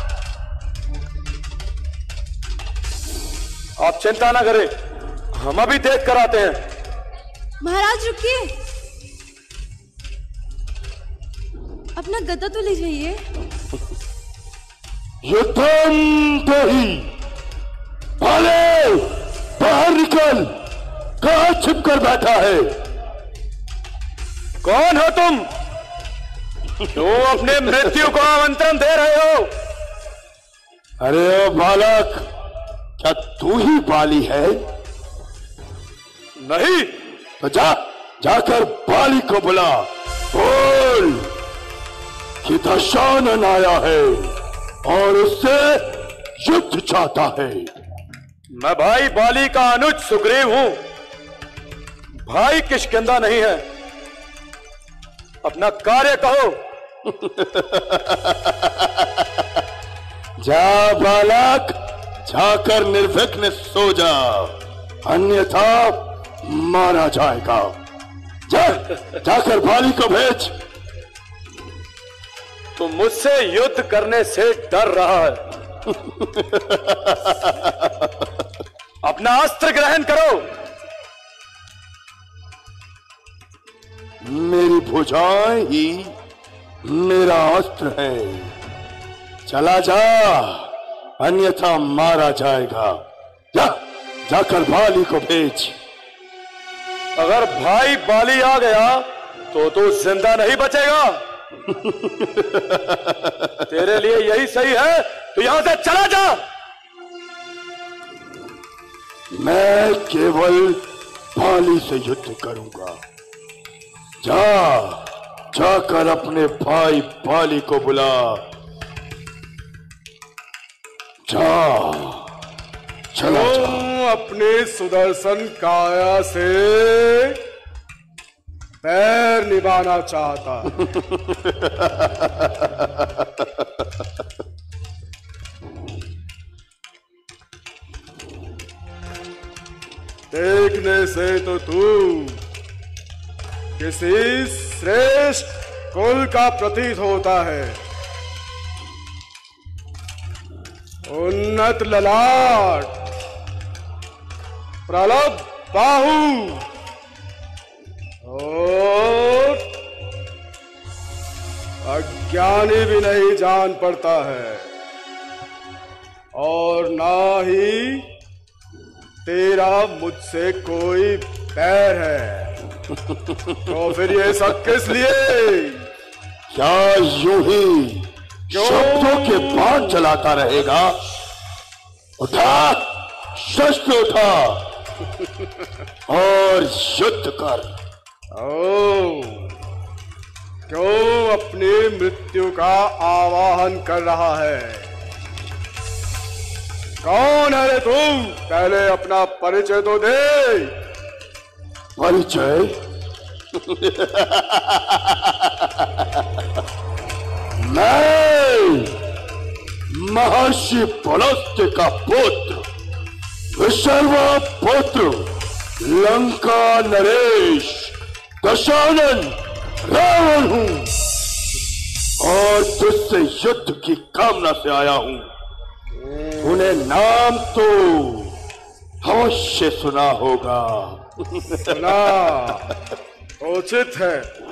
आप चिंता ना करें, हम अभी देख कर आते हैं। महाराज रुकिए, अपना गदा तो ले जाइए। युद्धम देहि। भाले बाहर निकल, कहां छिप कर बैठा है? कौन हो तुम? क्यों अपने मृत्यु को आमंत्रण दे रहे हो? अरे ओ बालक, क्या तू ही बाली है? नहीं। तो जा, जाकर बाली को बुला, बोल कि दशानन आया है और उससे युद्ध चाहता है। मैं भाई बाली का अनुज सुग्रीव हूं, भाई किष्किंधा नहीं है। अपना कार्य कहो। जा बालक, जाकर निर्विघ्न सो जा, अन्यथा मारा जाएगा। जा, जाकर बाली को भेज। तुम मुझसे युद्ध करने से डर रहा है। अपना अस्त्र ग्रहण करो। मेरी भुजाएं ही मेरा अस्त्र है। चला जा, अन्यथा मारा जाएगा। जा, जाकर बाली को भेज। अगर भाई बाली आ गया तो तू जिंदा नहीं बचेगा। तेरे लिए यही सही है, तो यहां से चला जा। मैं केवल बाली से युद्ध करूंगा। जा, जाकर अपने भाई बाली को बुला। जा, चला जा। अपने सुदर्शन काया से पैर निभाना चाहता। देखने से तो तू किसी श्रेष्ठ कुल का प्रतीत होता है। उन्नत ललाट, प्रलभ बाहु और अज्ञानी भी नहीं जान पड़ता है, और ना ही तेरा मुझसे कोई बैर है। तो फिर ये सब किस लिए? क्या यूं ही शब्दों के बाण चलाता रहेगा? उठा, शस्त्र उठा और युद्ध कर। ओ, क्यों अपनी मृत्यु का आवाहन कर रहा है? कौन है रे तू? पहले अपना परिचय तो दे। परिचय? मैं महर्षि पुलस्त्य का पुत्र, विशर्वा पुत्र, लंका नरेश, दशानन रावण हूं, और तुझसे युद्ध की कामना से आया हूं। उन्हें नाम तो अवश्य सुना होगा। सुना, उचित है।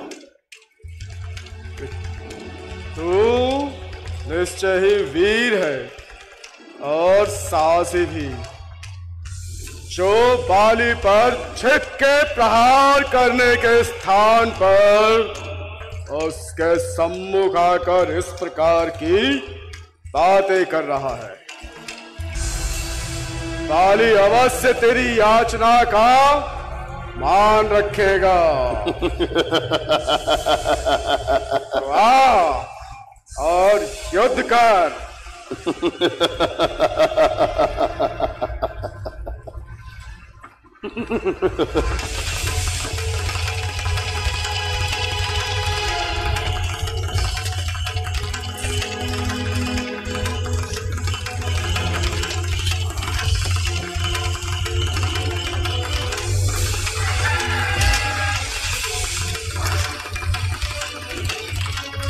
तू निश्चय ही वीर है और साहसी भी, जो बाली पर छिप के प्रहार करने के स्थान पर उसके सम्मुख आकर इस प्रकार की बातें कर रहा है। बाली अवश्य तेरी याचना का मान रखेगा। तो आ और युद्ध कर।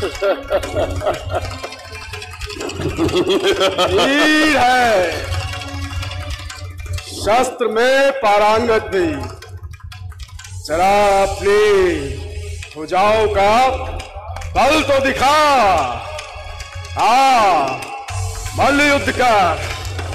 वीर है, शस्त्र में पारंगत भी। जरा अपनी भुजाओं का बल तो दिखा। हाँ, मल्ल युद्ध कर।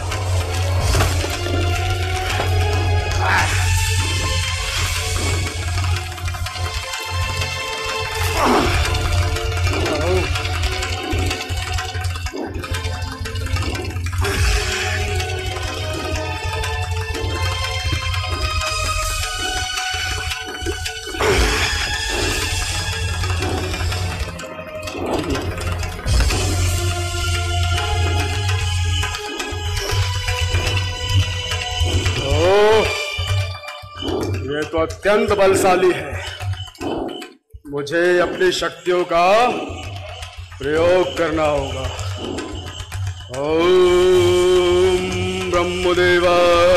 ये तो अत्यंत बलशाली है। मुझे अपनी शक्तियों का प्रयोग करना होगा। ओम ब्रह्मदेवा।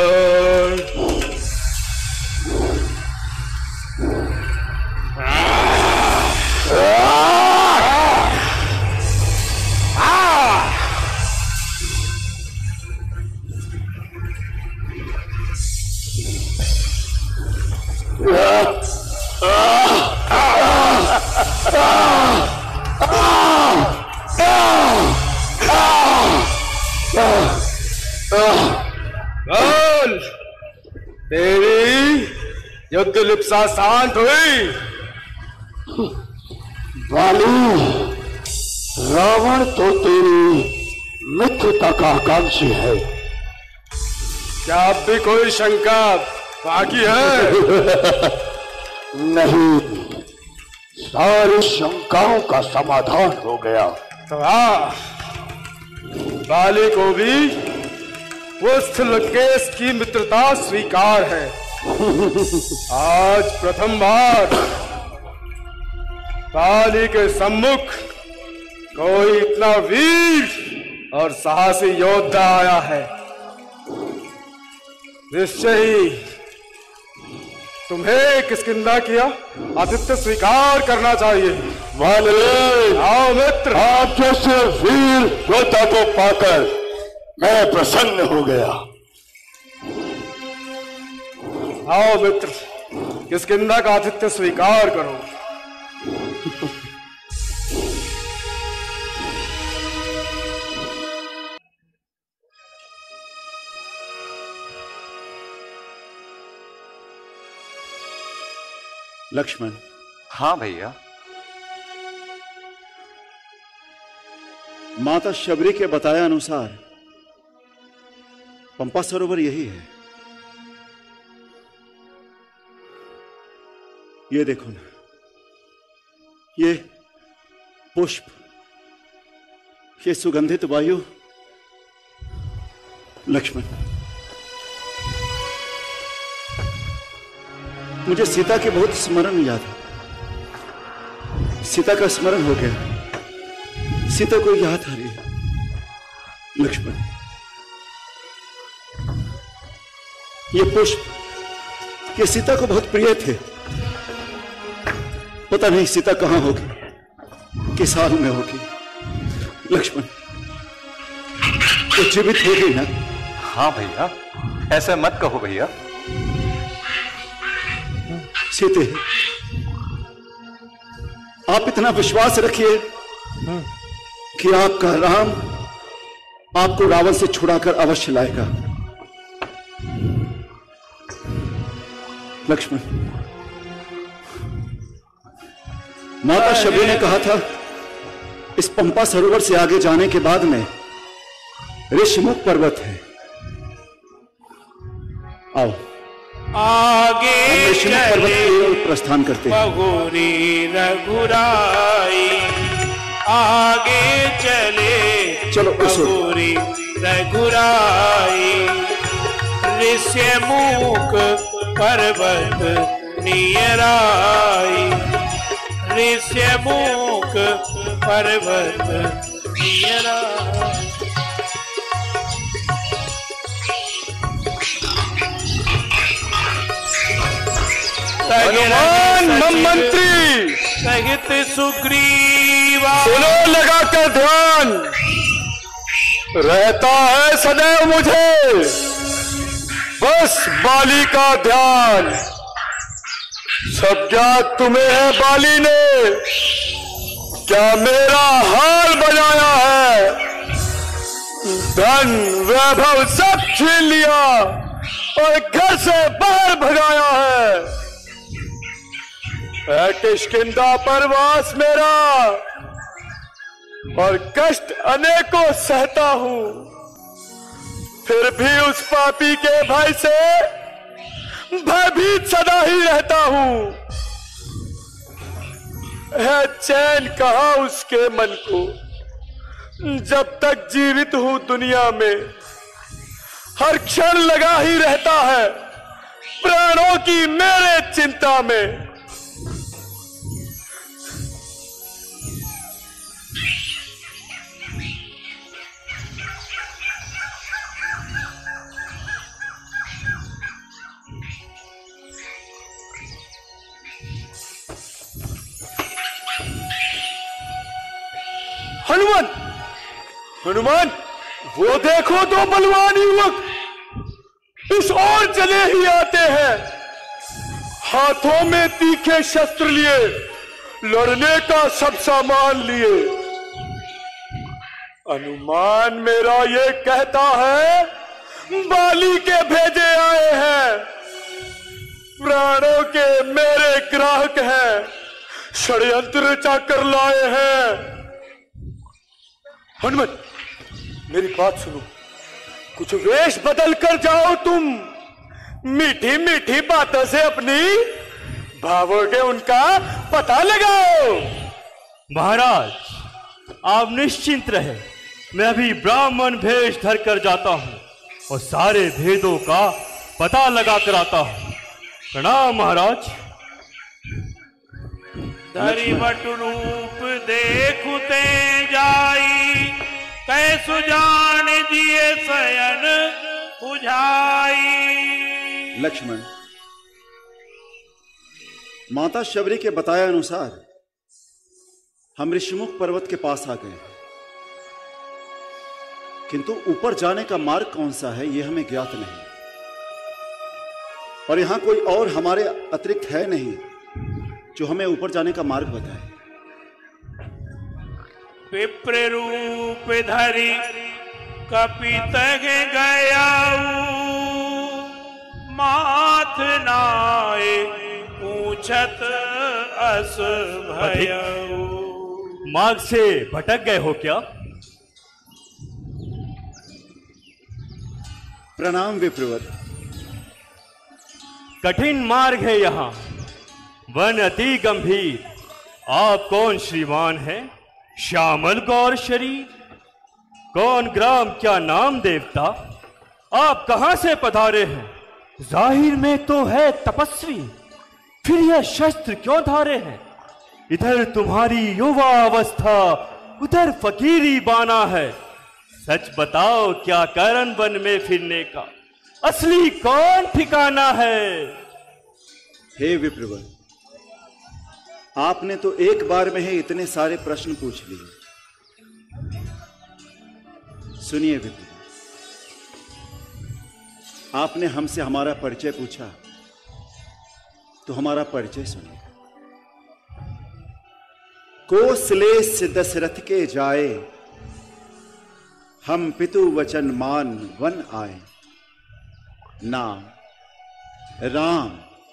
बोल, तेरी युद्ध लिप्सा शांत हुई? बाली, रावण तो तेरी मित्रता का आकांक्षी है। क्या अब भी कोई शंका बाकी है? नहीं, सारी शंकाओं का समाधान हो गया। तो हाँ, बाली को भी उस लकेश की मित्रता स्वीकार है। आज प्रथम बार बाली के सम्मुख कोई इतना वीर और साहसी योद्धा आया है। निश्चय ही तुम्हें किष्किंधा किया आतिथ्य स्वीकार करना चाहिए। आओ मित्र, आप जैसे वीर योद्धा को पाकर मैं प्रसन्न हो गया। आओ मित्र, किष्किंधा का आतिथ्य स्वीकार करो। लक्ष्मण। हाँ भैया। माता शबरी के बताया अनुसार पंपा सरोवर यही है। ये देखो ना, ये पुष्प, ये सुगंधित वायु। लक्ष्मण, मुझे सीता के बहुत स्मरण याद है। सीता का स्मरण हो गया, सीता को याद आ रही है। लक्ष्मण, ये पुष्प, ये सीता को बहुत प्रिय थे। पता नहीं सीता कहां होगी, किस हाल में होगी। लक्ष्मण, वो जीवित हो गई ना? हाँ भैया, ऐसा मत कहो भैया। सीते, आप इतना विश्वास रखिए कि आपका राम आपको रावण से छुड़ाकर अवश्य लाएगा। लक्ष्मण, माता शबरी ने कहा था इस पंपा सरोवर से आगे जाने के बाद में ऋषिमुख पर्वत है। आओ आगे चले प्रस्थान करते हैं। बहुरी रघुराई, आगे चले चलो बहुरी रघुराई। ऋष्यमुख पर्वत नियराई, ऋष्यमुख पर्वत नियराई। हनुमान मंत्री सहित सुग्रीव जीवा। सुनो लगाकर ध्यान, रहता है सदैव मुझे बस बाली का ध्यान। सब ज्ञात तुम्हें है बाली ने क्या मेरा हाल बनाया है। धन वैभव सब छीन लिया और घर से बाहर भगाया है। है किष्किंधा परवास मेरा और कष्ट अनेकों सहता हूं, फिर भी उस पापी के भय से भयभीत सदा ही रहता हूं। है चैन कहां उसके मन को जब तक जीवित हूं दुनिया में। हर क्षण लगा ही रहता है प्राणों की मेरे चिंता में। हनुमान, हनुमान, वो देखो तो बलवान युवक इस ओर चले ही आते हैं, हाथों में तीखे शस्त्र लिए, लड़ने का सब सामान लिए। अनुमान मेरा ये कहता है बाली के भेजे आए हैं, प्राणों के मेरे ग्राहक हैं, षड्यंत्र रचा कर लाए हैं। हनुमान, मेरी बात सुनो, कुछ वेश बदल कर जाओ तुम, मीठी मीठी बातों से अपनी भावों के उनका पता लगाओ। महाराज, आप निश्चिंत रहे, मैं अभी ब्राह्मण भेष धर कर जाता हूं और सारे भेदों का पता लगा कर आता हूं। प्रणाम महाराज। धरि बट रूप देखुते जाई, कै सुजान दिए शयन बुझाई। लक्ष्मण, माता शबरी के बताए अनुसार हम ऋषिमुख पर्वत के पास आ गए, किंतु ऊपर जाने का मार्ग कौन सा है यह हमें ज्ञात नहीं, और यहां कोई और हमारे अतिरिक्त है नहीं जो हमें ऊपर जाने का मार्ग बताए। विप्र रूप धरि कपित गया, माथ नाय पूछत अस भयऊ। मार्ग से भटक गए हो क्या? प्रणाम विप्रवर। कठिन मार्ग है यहाँ, वन अति गंभीर। आप कौन श्रीमान है? श्यामल गौर शरीर, कौन ग्राम, क्या नाम देवता? आप कहां से पधारे हैं? जाहिर में तो है तपस्वी, फिर यह शस्त्र क्यों धारे हैं? इधर तुम्हारी युवा अवस्था, उधर फकीरी बाना है। सच बताओ, क्या कारण वन में फिरने का असली कौन ठिकाना है? हे विप्रवर, आपने तो एक बार में ही इतने सारे प्रश्न पूछ लिए। सुनिए विप्रवर, आपने हमसे हमारा परिचय पूछा, तो हमारा परिचय सुनिए। कोसलेस दशरथ के जाए, हम पितु वचन मान वन आए। नाम राम,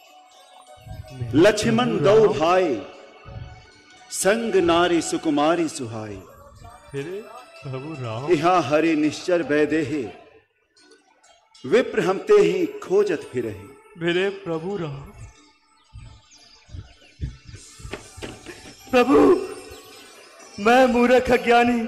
लक्ष्मण दो भाई, संग नारी सुकुमारी सुहाई। प्रभु राम, यहाँ हरि निश्चर वैदेहे, विप्र हमते ही खोजत फिरहि। मेरे प्रभु राम। प्रभु, मैं मूर्ख अज्ञानी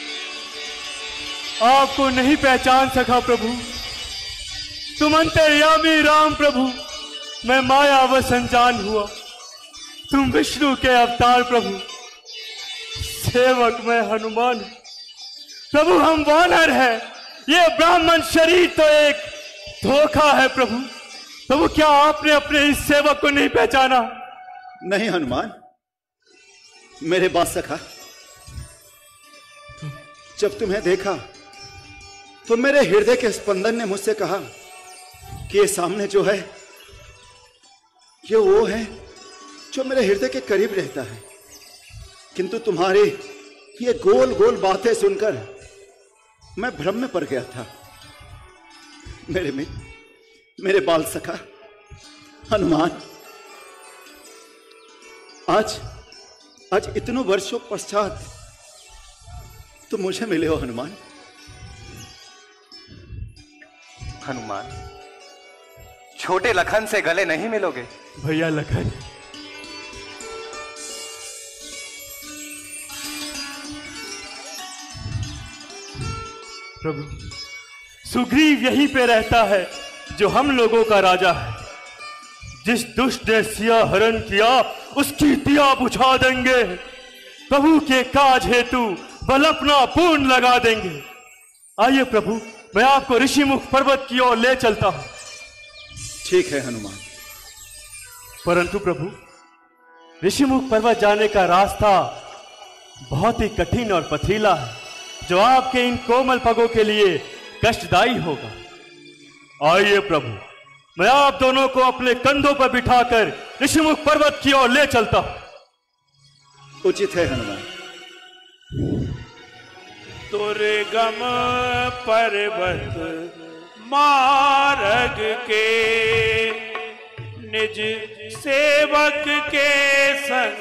आपको नहीं पहचान सका प्रभु। तुम अंतर्यामी राम प्रभु, मैं माया व संजान हुआ। तुम विष्णु के अवतार प्रभु, सेवक मैं हनुमान। प्रभु, हम वानर हैं, ये ब्राह्मण शरीर तो एक धोखा है प्रभु। प्रभु, क्या आपने अपने इस सेवक को नहीं पहचाना? नहीं हनुमान, मेरे बात सखा, जब तुम्हें देखा तो मेरे हृदय के स्पंदन ने मुझसे कहा कि ये सामने जो है ये वो है जो मेरे हृदय के करीब रहता है। किंतु तुम्हारी ये गोल गोल बातें सुनकर मैं भ्रम में पड़ गया था। मेरे मित्र, मेरे बाल सखा हनुमान, आज आज इतनों वर्षों पश्चात तुम मुझे मिले हो हनुमान। हनुमान, छोटे लखन से गले नहीं मिलोगे? भैया लखन, प्रभु सुग्रीव यहीं पे रहता है जो हम लोगों का राजा है। जिस दुष्ट ने सिया हरण किया उसकी दिया बुझा देंगे। प्रभु के काज हेतु बल अपना पूर्ण लगा देंगे। आइए प्रभु, मैं आपको ऋषिमुख पर्वत की ओर ले चलता हूं। ठीक है हनुमान। परंतु प्रभु, ऋषिमुख पर्वत जाने का रास्ता बहुत ही कठिन और पथरीला है, जो आपके इन कोमल पगों के लिए कष्टदायी होगा। आइए प्रभु, मैं आप दोनों को अपने कंधों पर बिठाकर ऋषिमुख पर्वत की ओर ले चलता हूं। उचित है हनुमान। दुर्गम पर्वत मार्ग के निज सेवक के संग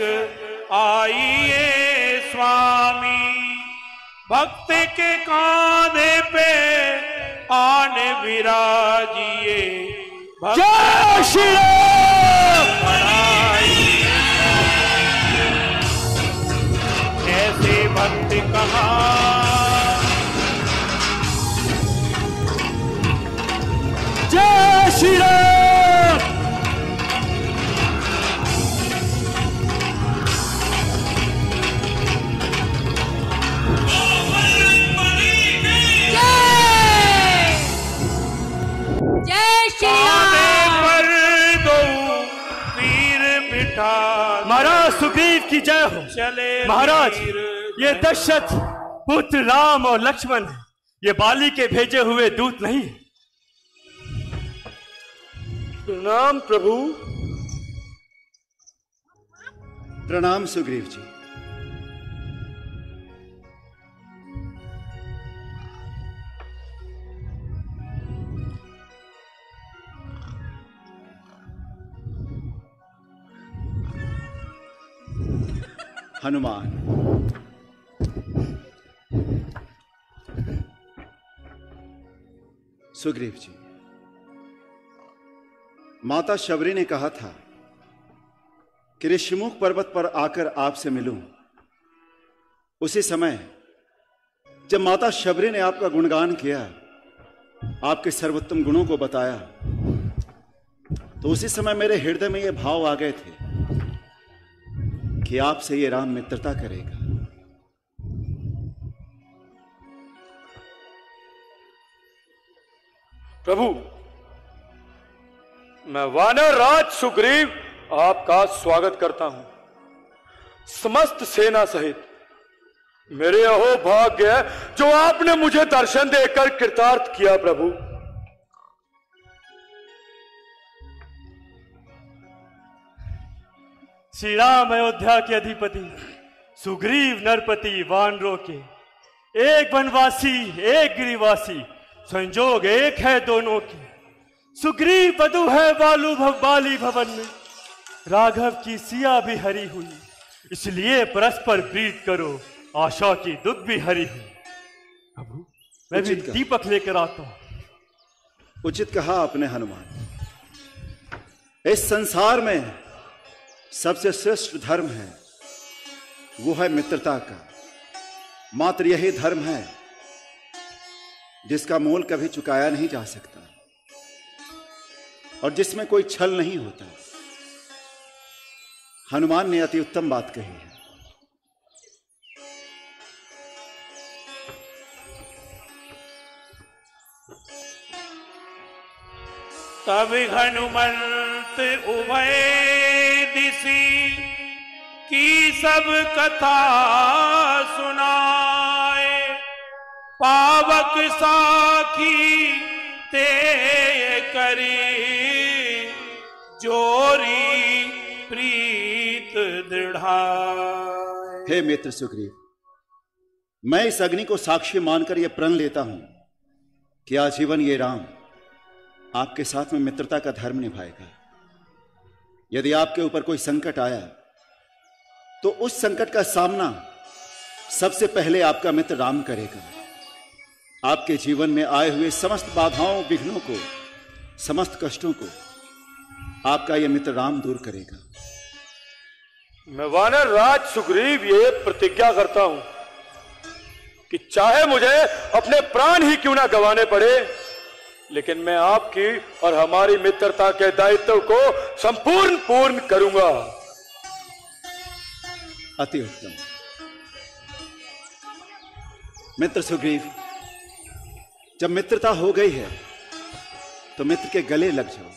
आइए स्वामी। भक्त के कांधे पे आन विराजिए। जय श्री राम। ऐसे भक्त कहाँ जय श्री राम। महाराज सुग्रीव की जय हो। महाराज, ये दशरथ पुत्र राम और लक्ष्मण है, ये बाली के भेजे हुए दूत नहीं है। प्रणाम प्रभु। प्रणाम सुग्रीव जी। हनुमान, सुग्रीव जी, माता शबरी ने कहा था कि ऋषिमुख पर्वत पर आकर आपसे मिलूं। उसी समय जब माता शबरी ने आपका गुणगान किया, आपके सर्वोत्तम गुणों को बताया, तो उसी समय मेरे हृदय में ये भाव आ गए थे कि आपसे ये राम मित्रता करेगा। प्रभु, मैं वानर राज सुग्रीव आपका स्वागत करता हूं, समस्त सेना सहित। मेरे अहो भाग्य है जो आपने मुझे दर्शन देकर कृतार्थ किया प्रभु। श्री राम अयोध्या के अधिपति, सुग्रीव नरपति वानरों के, एक वनवासी एक गिरिवासी, संजोग एक है दोनों के। सुग्रीव वधु है बालू भव बाली भवन में, राघव की सिया भी हरी हुई, इसलिए परस्पर प्रीत करो, आशा की दुख भी हरी हुई। प्रभु, मैं भी दीपक लेकर आता हूं। उचित कहा आपने हनुमान। इस संसार में सबसे श्रेष्ठ धर्म है वो है मित्रता का। मात्र यही धर्म है जिसका मोल कभी चुकाया नहीं जा सकता और जिसमें कोई छल नहीं होता। हनुमान ने अति उत्तम बात कही है। तब हनुमंत उभय दिशि की सब कथा सुनाए, पावक साखी ते करी जोरी प्रीत दृढ़ाए। हे मित्र सुग्रीव, मैं इस अग्नि को साक्षी मानकर यह प्रण लेता हूं कि आजीवन ये राम आपके साथ में मित्रता का धर्म निभाएगा। यदि आपके ऊपर कोई संकट आया तो उस संकट का सामना सबसे पहले आपका मित्र राम करेगा। आपके जीवन में आए हुए समस्त बाधाओं, विघ्नों को, समस्त कष्टों को आपका यह मित्र राम दूर करेगा। मैं वानर राज सुग्रीव ये प्रतिज्ञा करता हूं कि चाहे मुझे अपने प्राण ही क्यों ना गंवाने पड़े, लेकिन मैं आपकी और हमारी मित्रता के दायित्व को संपूर्ण पूर्ण करूंगा। अति उत्तम। मित्र सुग्रीव, जब मित्रता हो गई है तो मित्र के गले लग जाओ।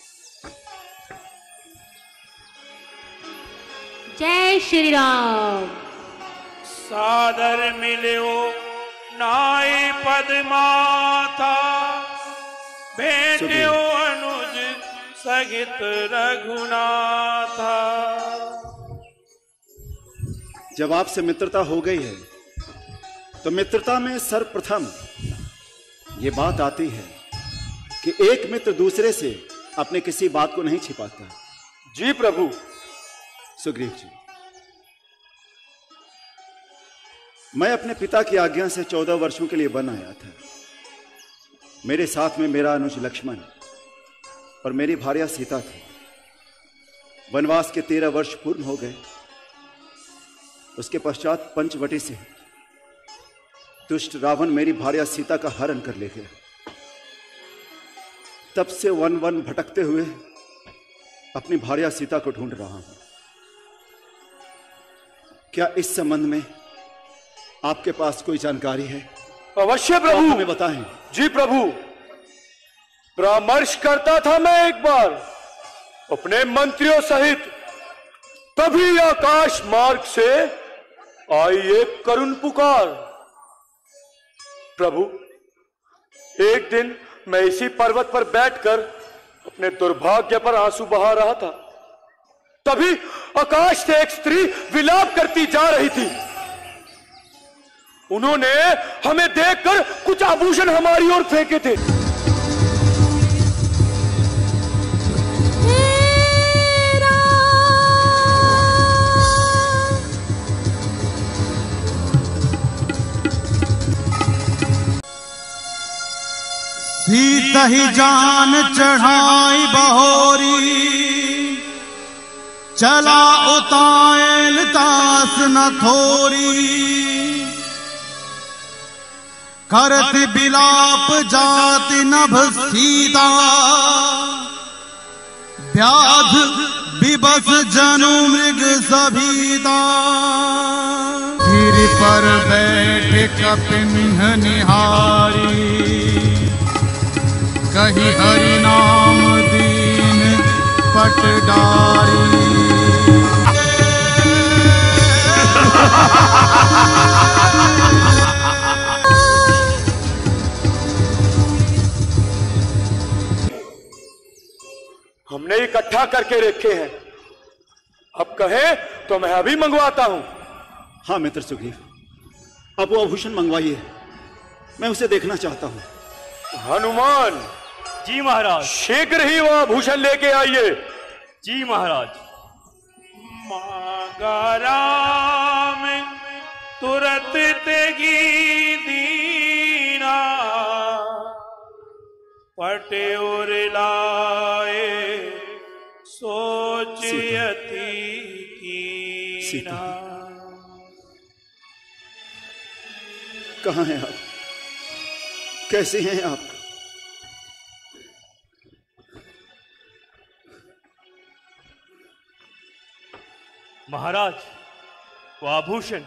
जय श्री राम। सादर मिलो नाई पद्माता, भेंट्यो अनुज सहित रघुनाथा। जब आपसे मित्रता हो गई है तो मित्रता में सर्वप्रथम ये बात आती है कि एक मित्र दूसरे से अपने किसी बात को नहीं छिपाता। जी प्रभु। सुग्रीव जी, मैं अपने पिता की आज्ञा से चौदह वर्षों के लिए वन आया था। मेरे साथ में मेरा अनुज लक्ष्मण और मेरी भार्या सीता थी। वनवास के तेरह वर्ष पूर्ण हो गए। उसके पश्चात पंचवटी से दुष्ट रावण मेरी भार्या सीता का हरण कर ले गया। तब से वन वन भटकते हुए अपनी भार्या सीता को ढूंढ रहा हूं। क्या इस संबंध में आपके पास कोई जानकारी है? अवश्य प्रभु। हमें बताएं। जी प्रभु, परामर्श करता था मैं एक बार अपने मंत्रियों सहित, तभी आकाश मार्ग से आई एक करुण पुकार। प्रभु, एक दिन मैं इसी पर्वत पर बैठकर अपने दुर्भाग्य पर आंसू बहा रहा था। तभी आकाश से एक स्त्री विलाप करती जा रही थी। उन्होंने हमें देखकर कुछ आभूषण हमारी ओर फेंके थे। सीता ही जान चढ़ाई बहोरी, चला उतायल दास न थोरी। करति बिलाप जाति नभ सीता, व्याध विबस जनु मृग सभीता। सिर पर बैठे कपिन्ह निहारी, कही हरि नाम दीन पटडारी। हमने इकट्ठा करके रखे हैं, अब कहे तो मैं अभी मंगवाता हूं। हाँ मित्र सुग्रीव, अब वो आभूषण मंगवाइए, मैं उसे देखना चाहता हूं। हनुमान। जी महाराज। शीघ्र ही वो आभूषण लेके आइए। जी महाराज। मांगा राम तुरत तेगी दीना, पटे और लाए सोच अति कीना। कहाँ हैं आप? कैसे हैं आप? महाराज, वो आभूषण।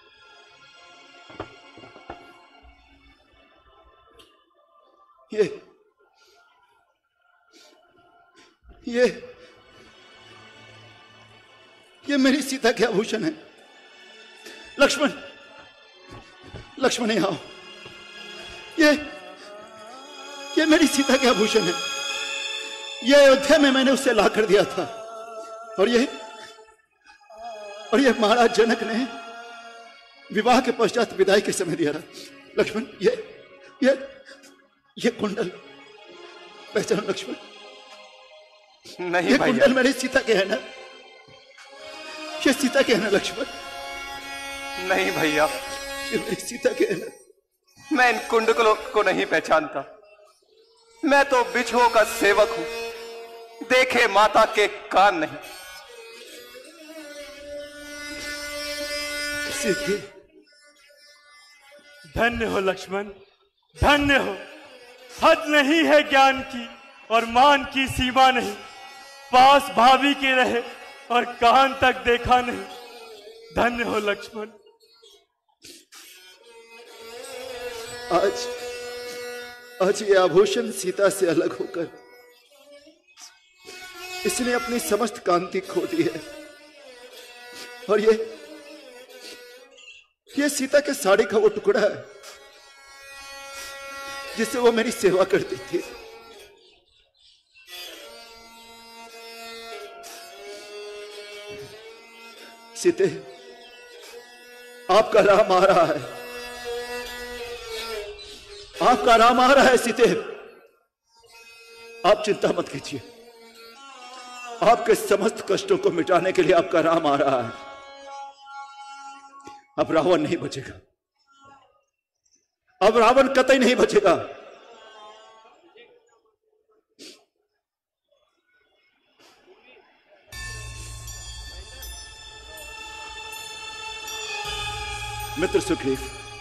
ये ये ये मेरी सीता के आभूषण है। लक्ष्मण, लक्ष्मण यहाँ आओ। ये ये मेरी सीता के आभूषण है। ये अयोध्या में मैंने उसे ला कर दिया था, और ये और ये महाराज जनक ने विवाह के पश्चात विदाई के समय दिया था। लक्ष्मण, ये ये ये कुंडल पहचानो लक्ष्मण। नहीं ये भैया, कुंडल मेरी सीता के है ना? ये सीता के है ना लक्ष्मण? नहीं भैया, ये मेरी सीता के है ना? मैं इन कुंडलों को नहीं पहचानता। मैं तो बिछुओं का सेवक हूं, देखे माता के कान नहीं। सीते, धन्य हो लक्ष्मण, धन्य हो। हद नहीं है ज्ञान की और मान की सीमा नहीं। पास भाभी के रहे और कान तक देखा नहीं। धन्य हो लक्ष्मण। आज आज ये आभूषण सीता से अलग होकर इसने अपनी समस्त कांति खो दी है, और ये ये सीता के साड़ी का वो टुकड़ा है जिससे वो मेरी सेवा करती थी। सीते, आपका राम आ रहा है, आपका राम आ रहा है। सीते, आप चिंता मत कीजिए, आपके समस्त कष्टों को मिटाने के लिए आपका राम आ रहा है। अब रावण नहीं बचेगा, अब रावण कतई नहीं बचेगा। मित्र सुग्रीव,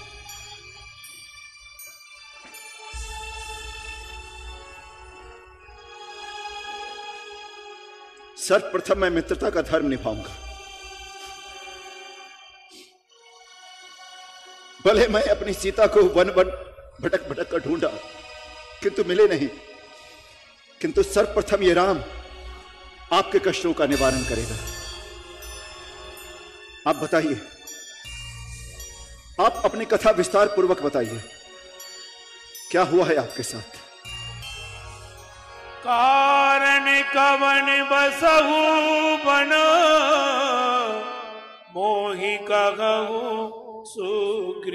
सर्वप्रथम मैं मित्रता का धर्म निभाऊंगा। भले मैं अपनी सीता को वन वन भटक भटक कर ढूंढा, किंतु मिले नहीं, किंतु सर्वप्रथम ये राम आपके कष्टों का निवारण करेगा। आप बताइए, आप अपनी कथा विस्तार पूर्वक बताइए, क्या हुआ है आपके साथ? कारण कवन बसहु बन मोहि कहु सुग्रीव।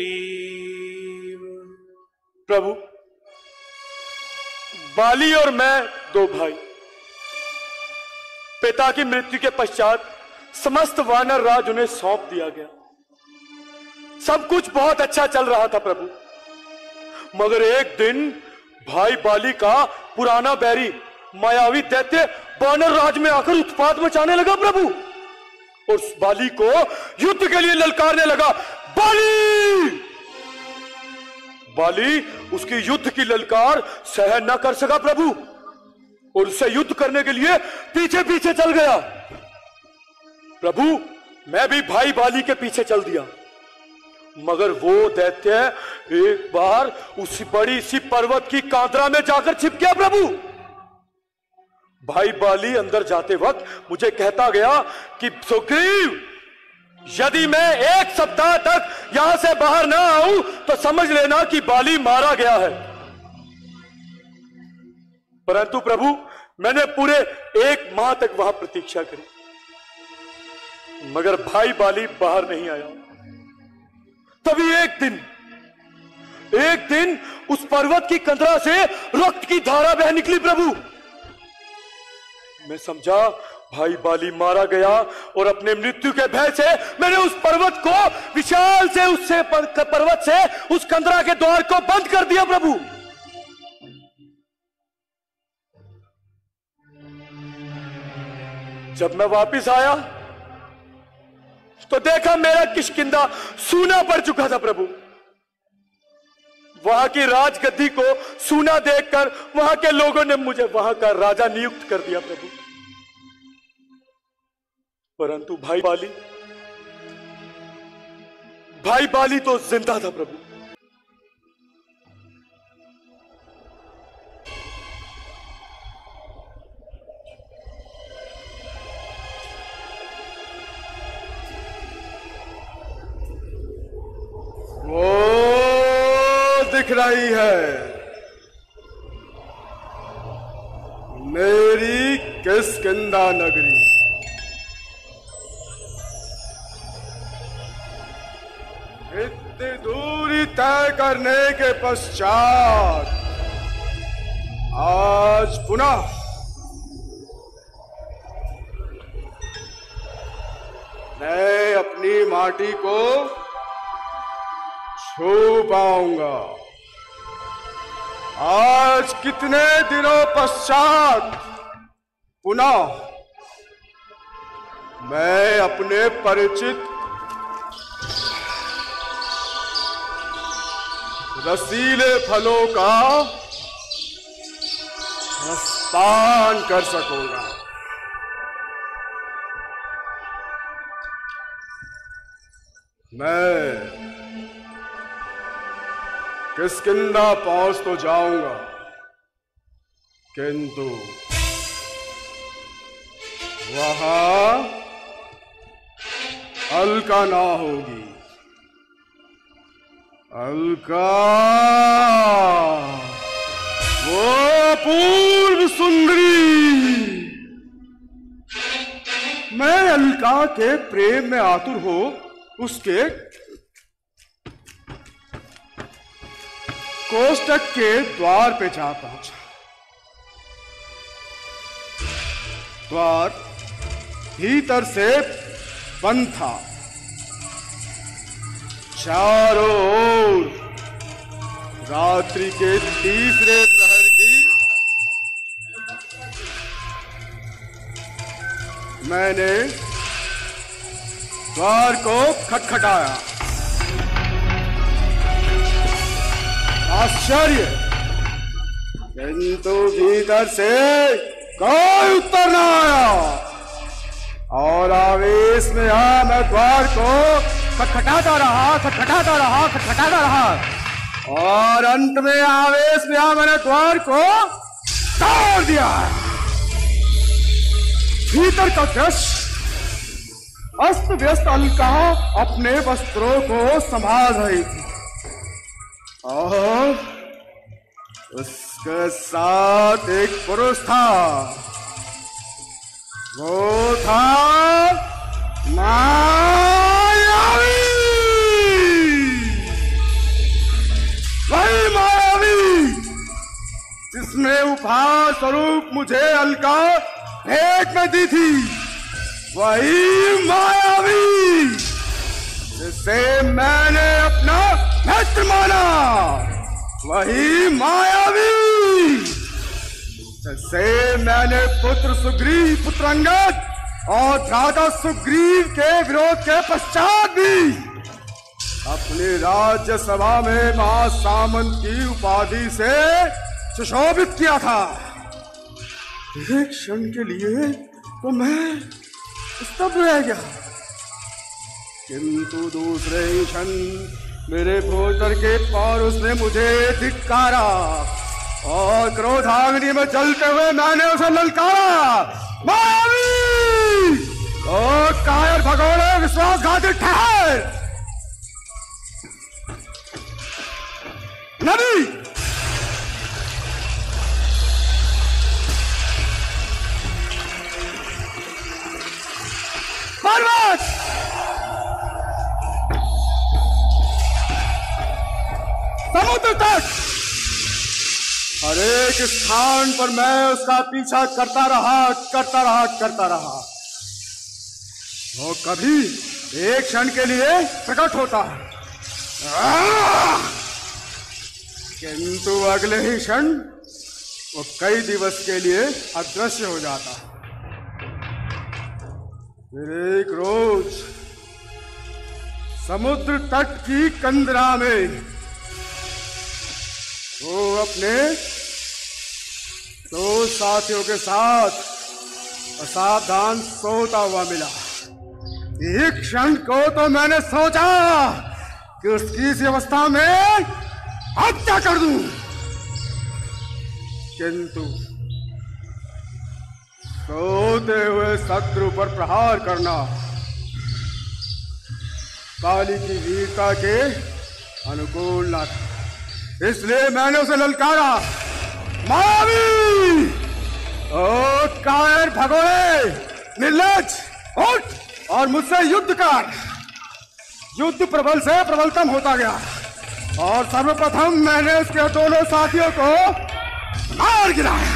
प्रभु, बाली और मैं दो भाई, पिता की मृत्यु के पश्चात समस्त वानर राज उन्हें सौंप दिया गया। सब कुछ बहुत अच्छा चल रहा था प्रभु, मगर एक दिन भाई बाली का पुराना बैरी मायावी दैत्य वानर राज में आकर उत्पात मचाने लगा प्रभु, और उस बाली को युद्ध के लिए ललकारने लगा। बाली बाली उसकी युद्ध की ललकार सहन न कर सका प्रभु, और उससे युद्ध करने के लिए पीछे पीछे चल गया। प्रभु, मैं भी भाई बाली के पीछे चल दिया, मगर वो दैत्य एक बार उसी बड़ी सी पर्वत की कांदरा में जाकर छिप गया प्रभु। भाई बाली अंदर जाते वक्त मुझे कहता गया कि सुग्रीव, यदि मैं एक सप्ताह तक यहां से बाहर ना आऊं तो समझ लेना कि बाली मारा गया है। परंतु प्रभु, मैंने पूरे एक माह तक वहां प्रतीक्षा करी, मगर भाई बाली बाहर नहीं आया। तभी एक दिन एक दिन उस पर्वत की कंदरा से रक्त की धारा बह निकली प्रभु। मैं समझा भाई बाली मारा गया, और अपने मृत्यु के भय से मैंने उस पर्वत को विशाल से उससे पर्वत से उस कंदरा के द्वार को बंद कर दिया प्रभु। जब मैं वापस आया तो देखा मेरा किष्किंधा सूना पड़ चुका था प्रभु। वहां की राजगद्दी को सूना देखकर वहां के लोगों ने मुझे वहां का राजा नियुक्त कर दिया प्रभु। परंतु भाई बाली भाई बाली तो जिंदा था प्रभु। दिख रही है मेरी किष्किंधा नगरी। इतनी दूरी तय करने के पश्चात आज पुनः मैं अपनी माटी को छू पाऊंगा। आज कितने दिनों पश्चात पुनः मैं अपने परिचित रसीले फलों का रसपान कर सकूंगा। मैं किष्किंधा पहुंच तो जाऊंगा, किंतु वहां अलका ना होगी। अलका वो पूर्व सुंदरी। मैं अलका के प्रेम में आतुर हो उसके कोष्ठक के द्वार पे जा पहुंचा। द्वार भीतर से बंद था। चारों ओर रात्रि के तीसरे प्रहर की मैंने द्वार को खटखटाया। आश्चर्य, किंतु भीतर से कोई उत्तर न आया। और आवेश में आ मैं द्वार को खटखटाता रहा खटखटाता रहा खटखटाता रहा और अंत में आवेश में आ मैंने द्वार को तोड़ दिया। भीतर का दृश्य अस्त व्यस्त अलका अपने वस्त्रों को संभाल रही थी और उसके साथ एक पुरुष था। वो था मायावी। वही मायावी जिसने उपहार स्वरूप मुझे अलका भेंट में दी थी। वही मायावी जिसे मैंने अपना मित्र माना। वही मायावी जिसे मैंने पुत्र सुग्रीव पुत्र अंगद और भ्राता सुग्रीव के विरोध के पश्चात भी अपने राज्य सभा में महासामंत की उपाधि से सुशोभित किया था। एक क्षण के लिए तो मैं स्तब्ध रह गया, किंतु दूसरे ही क्षण मेरे भोतर के पौरुष ने मुझे धिक्कारा और क्रोधाग्नि में जलते हुए मैंने उसे ललकारा। मायावी! ओ कायर भगोड़े विश्वासघाती ठहर! नदी! पर्वत! समुद्र तट! हर एक स्थान पर मैं उसका पीछा करता रहा करता रहा करता रहा। वो कभी एक क्षण के लिए प्रकट होता है, किंतु अगले ही क्षण वो कई दिवस के लिए अदृश्य हो जाता है। फिर एक रोज समुद्र तट की कंदरा में वो अपने दो साथियों के साथ असावधान सोता हुआ मिला। एक क्षण को तो मैंने सोचा कि उसकी इस अवस्था में हत्या कर दूं, किंतु सोते हुए शत्रु पर प्रहार करना काली की वीरता के अनुकूल न था। इसलिए मैंने उसे ललकारा। मायावी! ओ कायर भगोड़े, निर्लज, उठ और मुझसे युद्ध कर। युद्ध प्रबल से प्रबलतम होता गया और सर्वप्रथम मैंने उसके दोनों साथियों को मार गिराया।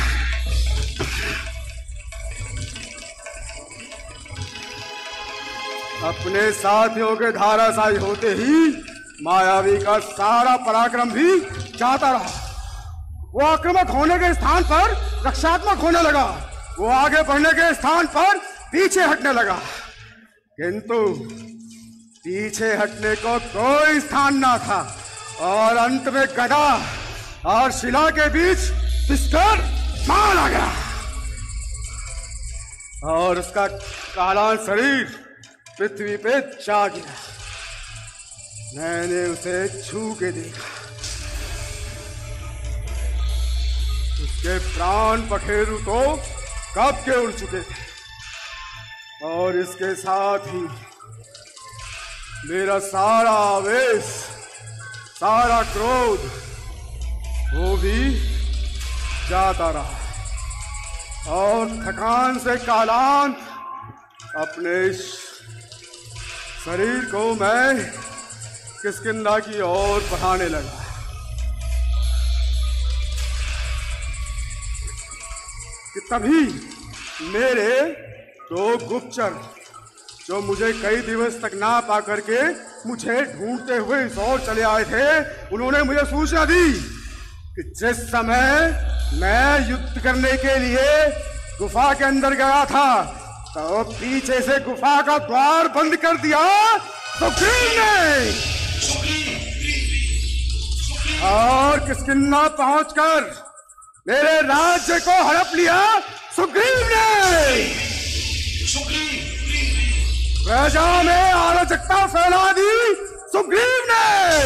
अपने साथियों के धाराशायी होते ही मायावी का सारा पराक्रम भी जाता रहा। वो आक्रामक होने के स्थान पर रक्षात्मक होने लगा, वो आगे बढ़ने के स्थान पर पीछे हटने लगा, किंतु पीछे हटने को कोई स्थान ना था और अंत में गदा और शिला के बीच पिसकर मारा गया और उसका काला शरीर पृथ्वी पे जा गिरा। मैंने उसे छू के देखा, उसके प्राण पखेरु तो कब के उड़ चुके थे और इसके साथ ही मेरा सारा आवेश, सारा क्रोध वो भी जाता रहा और थकान से कालांत अपने शरीर को मैं किष्किंधा की ओर बढ़ाने लगा। कि तभी मेरे दो गुप्तचर, जो मुझे कई दिवस तक ना पा करके मुझे ढूंढते हुए इस ओर चले आए थे, उन्होंने मुझे सूचना दी कि जिस समय मैं युद्ध करने के लिए गुफा के अंदर गया था तो पीछे से गुफा का द्वार बंद कर दिया सुग्रीव ने और किष्किंधा पहुंचकर मेरे राज्य को हड़प लिया। सुग्रीव ने प्रजा में अराजकता फैला दी सुग्रीव ने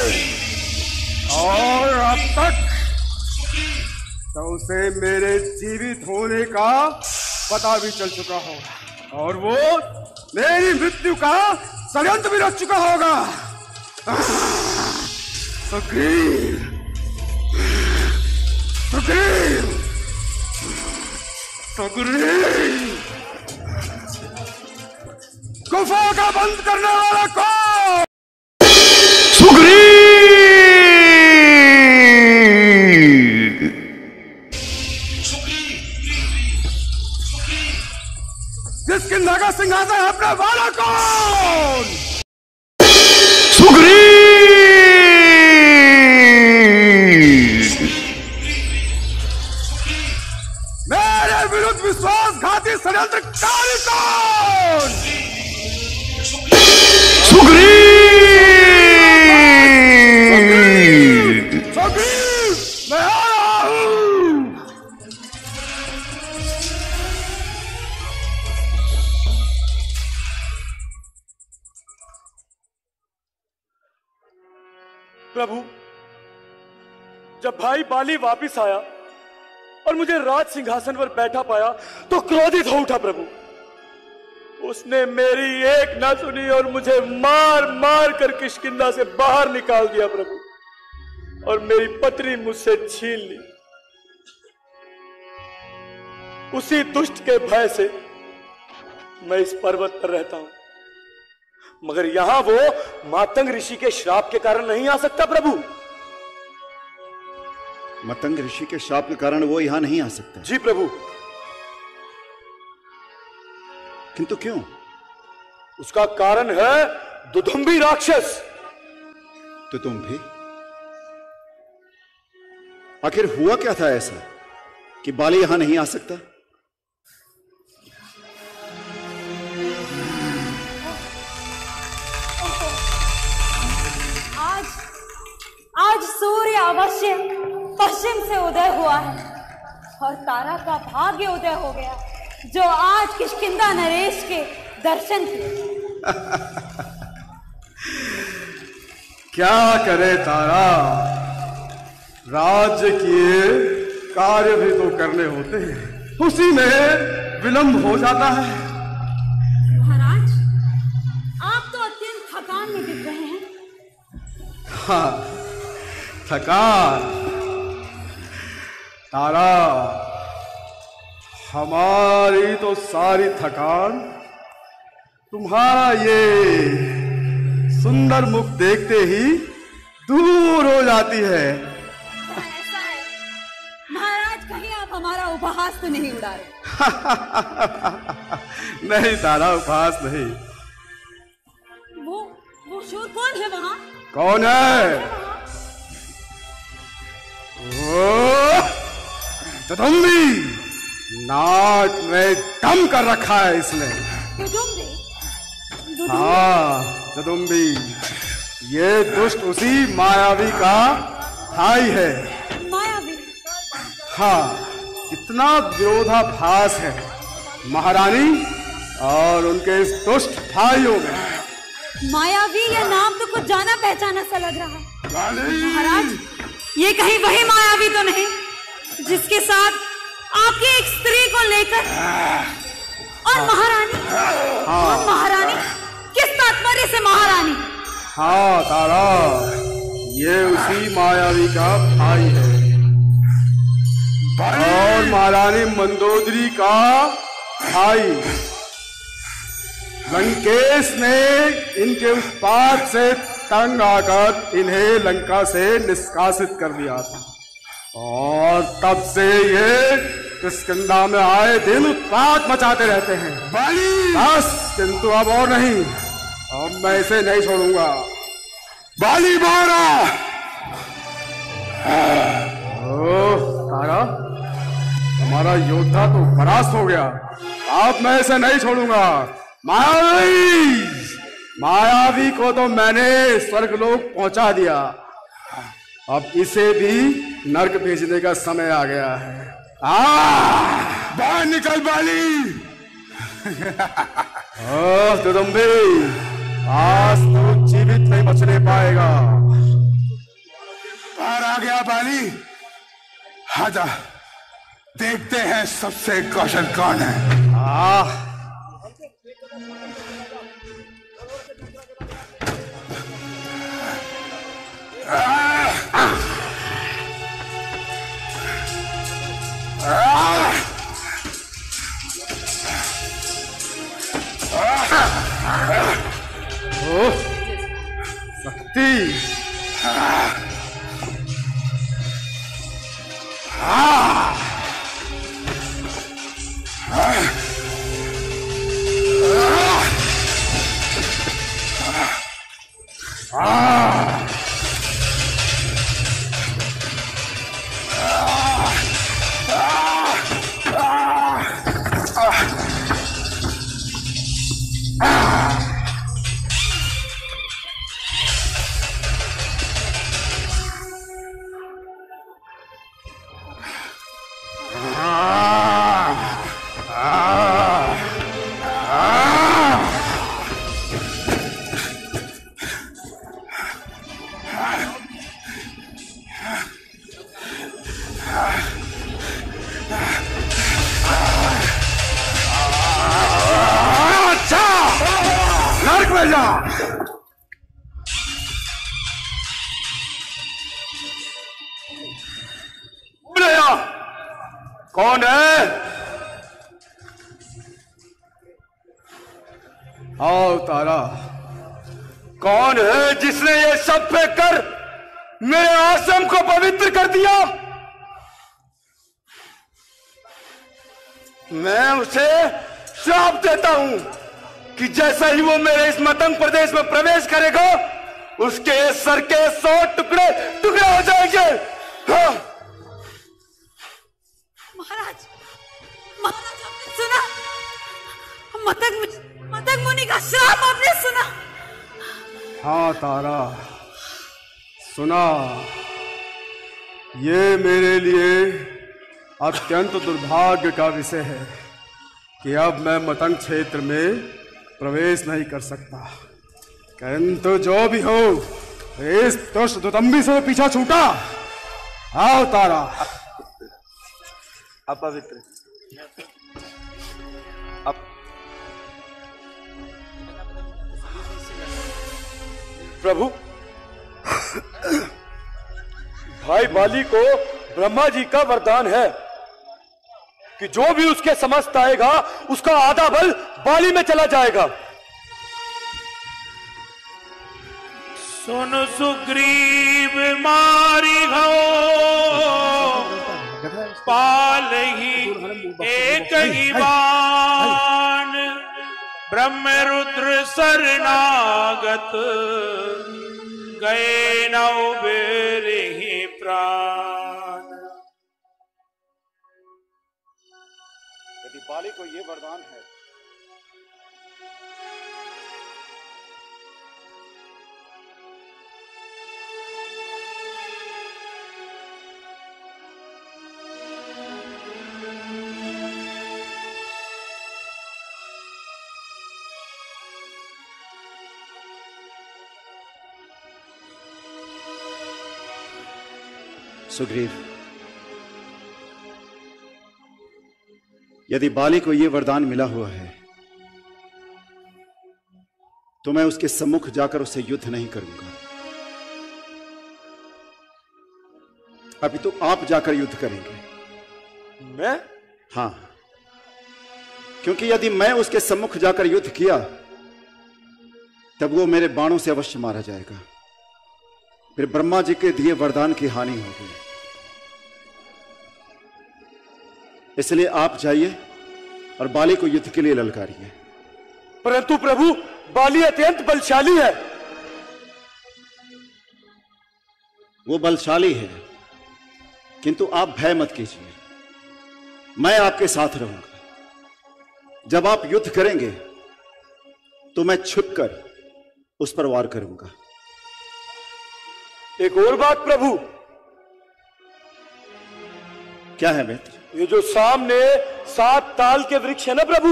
और अब तक तो उसे मेरे जीवित होने का पता भी चल चुका होगा और वो मेरी मृत्यु का षड्यंत्र भी रच चुका होगा। सुग्रीव, सुग्रीव, सुग्रीव, गुफा का बंद करने वाला कौन? सुग्रीव! किष्किंधा का सिंहासन अपने वाला कौन? सुग्रीव! मेरे विरुद्ध विश्वासघाती षड्यंत्रकारी कौन? सुग्रीव! सुग्रीव, मैं आ रहा हूं। प्रभु, जब भाई बाली वापिस आया और मुझे राज सिंहासन पर बैठा पाया तो क्रोधित हो उठा प्रभु। उसने मेरी एक ना सुनी और मुझे मार मार कर किष्किंधा से बाहर निकाल दिया प्रभु और मेरी पत्नी मुझसे छीन ली। उसी दुष्ट के भय से मैं इस पर्वत पर रहता हूं, मगर यहां वो मातंग ऋषि के श्राप के कारण नहीं आ सकता प्रभु। मतंग ऋषि के श्राप के कारण वो यहां नहीं आ सकता? जी प्रभु। किंतु क्यों? उसका कारण है दुदुम्बी राक्षस। तो तुम भी? आखिर हुआ क्या था ऐसा कि बाली यहां नहीं आ सकता? आज आज सूर्य अवश्य पश्चिम से उदय हुआ है और तारा का भाग्य उदय हो गया जो आज किष्किंधा नरेश के दर्शन किए। क्या करे तारा, राज्य किए कार्य भी तो करने होते हैं, उसी में विलंब हो जाता है। महाराज, आप तो अत्यंत थकान में दिख रहे हैं। हाँ, थकान। तारा, हमारी तो सारी थकान तुम्हारा ये सुंदर मुख देखते ही दूर हो जाती है। ऐसा है महाराज, कहीं आप हमारा उपहास तो नहीं उड़ा रहे? नहीं तारा, उपहास नहीं। वो वो शूर कौन है वहाँ? कौन है? ओ जदुम्बी, नाक में दम कर रखा है इसने। हाँ जदुम्बी, ये दुष्ट उसी मायावी का भाई है। मायावी? हाँ, इतना विरोधाभास है महारानी और उनके इस दुष्ट भाइयों में। मायावी, यह नाम तो कुछ जाना पहचाना सा लग रहा है। महाराज, ये कहीं वही मायावी तो नहीं जिसके साथ आपकी एक स्त्री को लेकर और महारानी? हाँ महारानी, किस तात्पर्य से महारानी? हाँ तारा, ये उसी मायावी का भाई है और महारानी मंदोदरी का भाई। लंकेश ने इनके उत्पात से तंग आकर इन्हें लंका से निष्कासित कर दिया था और तब से ये किष्किंधा में आए दिन उत्पात मचाते रहते हैं। बस, किंतु अब और नहीं, अब मैं इसे नहीं छोड़ूंगा। बाली मारा! ओह तारा, हमारा योद्धा तो परास्त हो गया, अब मैं इसे नहीं छोड़ूंगा। मायावी, मायावी को तो मैंने स्वर्गलोक पहुंचा दिया, अब इसे भी नर्क भेजने का समय आ गया है। बाहर निकल बाली! ओह जदुम्बी, आज तो जीवित नहीं बचने पाएगा। बाहर आ गया बाली, आजा देखते हैं सबसे कौशल कौन है। आह, ओह, शक्ति! कौन है? आओ तारा, कौन है जिसने ये सब फेंक कर मेरे आश्रम को पवित्र कर दिया? मैं उसे श्राप देता हूं कि जैसा ही वो मेरे इस मतंग प्रदेश में प्रवेश करेगा, उसके सर के सौ टुकड़े टुकड़े हो जाएंगे। हाँ। महाराज, महाराज आपने सुना? मतंग मतंग मुनि का श्राप आपने सुना? हाँ तारा, सुना। ये मेरे लिए अत्यंत दुर्भाग्य का विषय है कि अब मैं मतंग क्षेत्र में प्रवेश नहीं कर सकता, किंतु जो भी हो, इस दुष्ट दुतंबी से पीछा छूटा। आओ तारा। अपवित्र अप... प्रभु, भाई बाली को ब्रह्मा जी का वरदान है कि जो भी उसके समस्त आएगा उसका आधा बल बाली में चला जाएगा। सुन सुग्रीव मारी हो पाल ही एक ही बाण, ब्रह्म रुद्र शरणागत गए नौ बेरे प्राण। यदि बाली को ये वरदान है सुग्रीव, यदि बाली को यह वरदान मिला हुआ है तो मैं उसके सम्मुख जाकर उससे युद्ध नहीं करूंगा। अभी तो आप जाकर युद्ध करेंगे। मैं? हां, क्योंकि यदि मैं उसके सम्मुख जाकर युद्ध किया तब वो मेरे बाणों से अवश्य मारा जाएगा, फिर ब्रह्मा जी के दिए वरदान की हानि होगी। इसलिए आप जाइए और बाली को युद्ध के लिए ललकारिए। परंतु प्रभु, बाली अत्यंत बलशाली है। वो बलशाली है, किंतु आप भय मत कीजिए, मैं आपके साथ रहूंगा। जब आप युद्ध करेंगे तो मैं छुपकर उस पर वार करूंगा। एक और बात प्रभु। क्या है मित्र? ये जो सामने सात ताल के वृक्ष है ना प्रभु,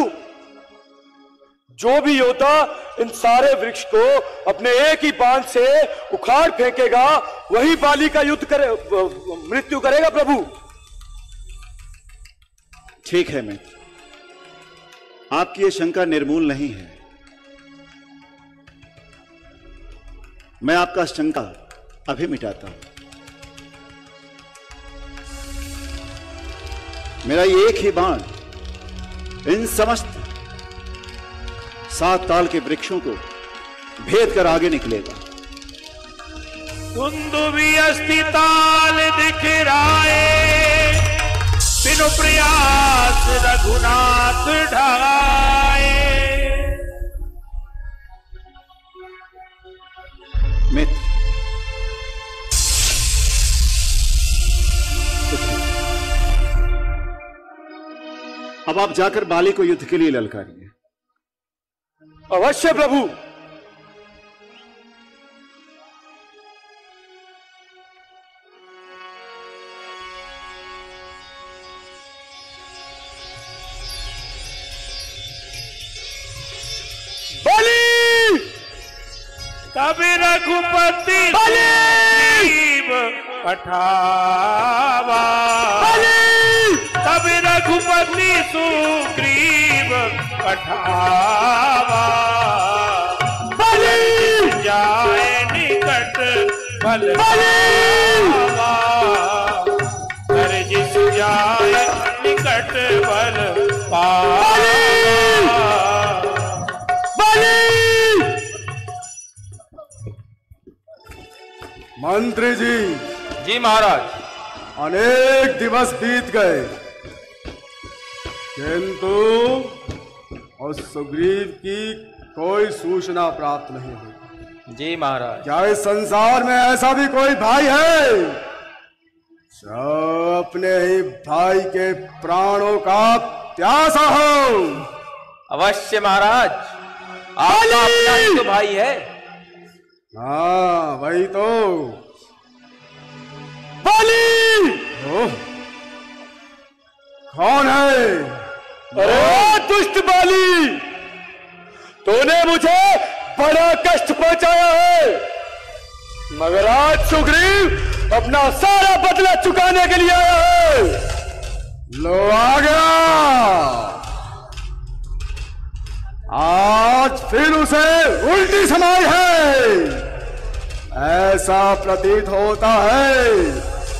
जो भी योद्धा इन सारे वृक्ष को अपने एक ही बाण से उखाड़ फेंकेगा वही बाली का युद्ध करे, मृत्यु करेगा प्रभु। ठीक है मित्र, आपकी ये शंका निर्मूल नहीं है। मैं आपका शंका अभी मिटाता हूं। मेरा ये एक ही बाण इन समस्त सात ताल के वृक्षों को भेद कर आगे निकलेगा। कुंदुबी अस्ति ताल दिखराए, बिनु प्रयास रघुनाथ ढाए। मित्र, अब आप जाकर बाली को युद्ध के लिए ललकारिए। अवश्य प्रभु। बलि तब रघुपति सुग्रीव पठावा, तब रघुपति सुग्रीव पठावा। बलि जाए निकट बल पावा, कर जिस जाए निकट बल पावा। मंत्री जी। जी महाराज। अनेक दिवस बीत गए किंतु उस सुग्रीव की कोई सूचना प्राप्त नहीं हुई। जी महाराज। क्या इस संसार में ऐसा भी कोई भाई है जो अपने ही भाई के प्राणों का प्यासा हो? अवश्य महाराज, आपका अपना ही तो भाई है। हाँ वही तो। बाली! कौन है? अरे दुष्ट बाली, तूने मुझे बड़ा कष्ट पहुंचाया है, मगर आज सुग्रीव अपना सारा बदला चुकाने के लिए आया है। लो आ गया। आज फिर उसे उल्टी समाई है। ऐसा प्रतीत होता है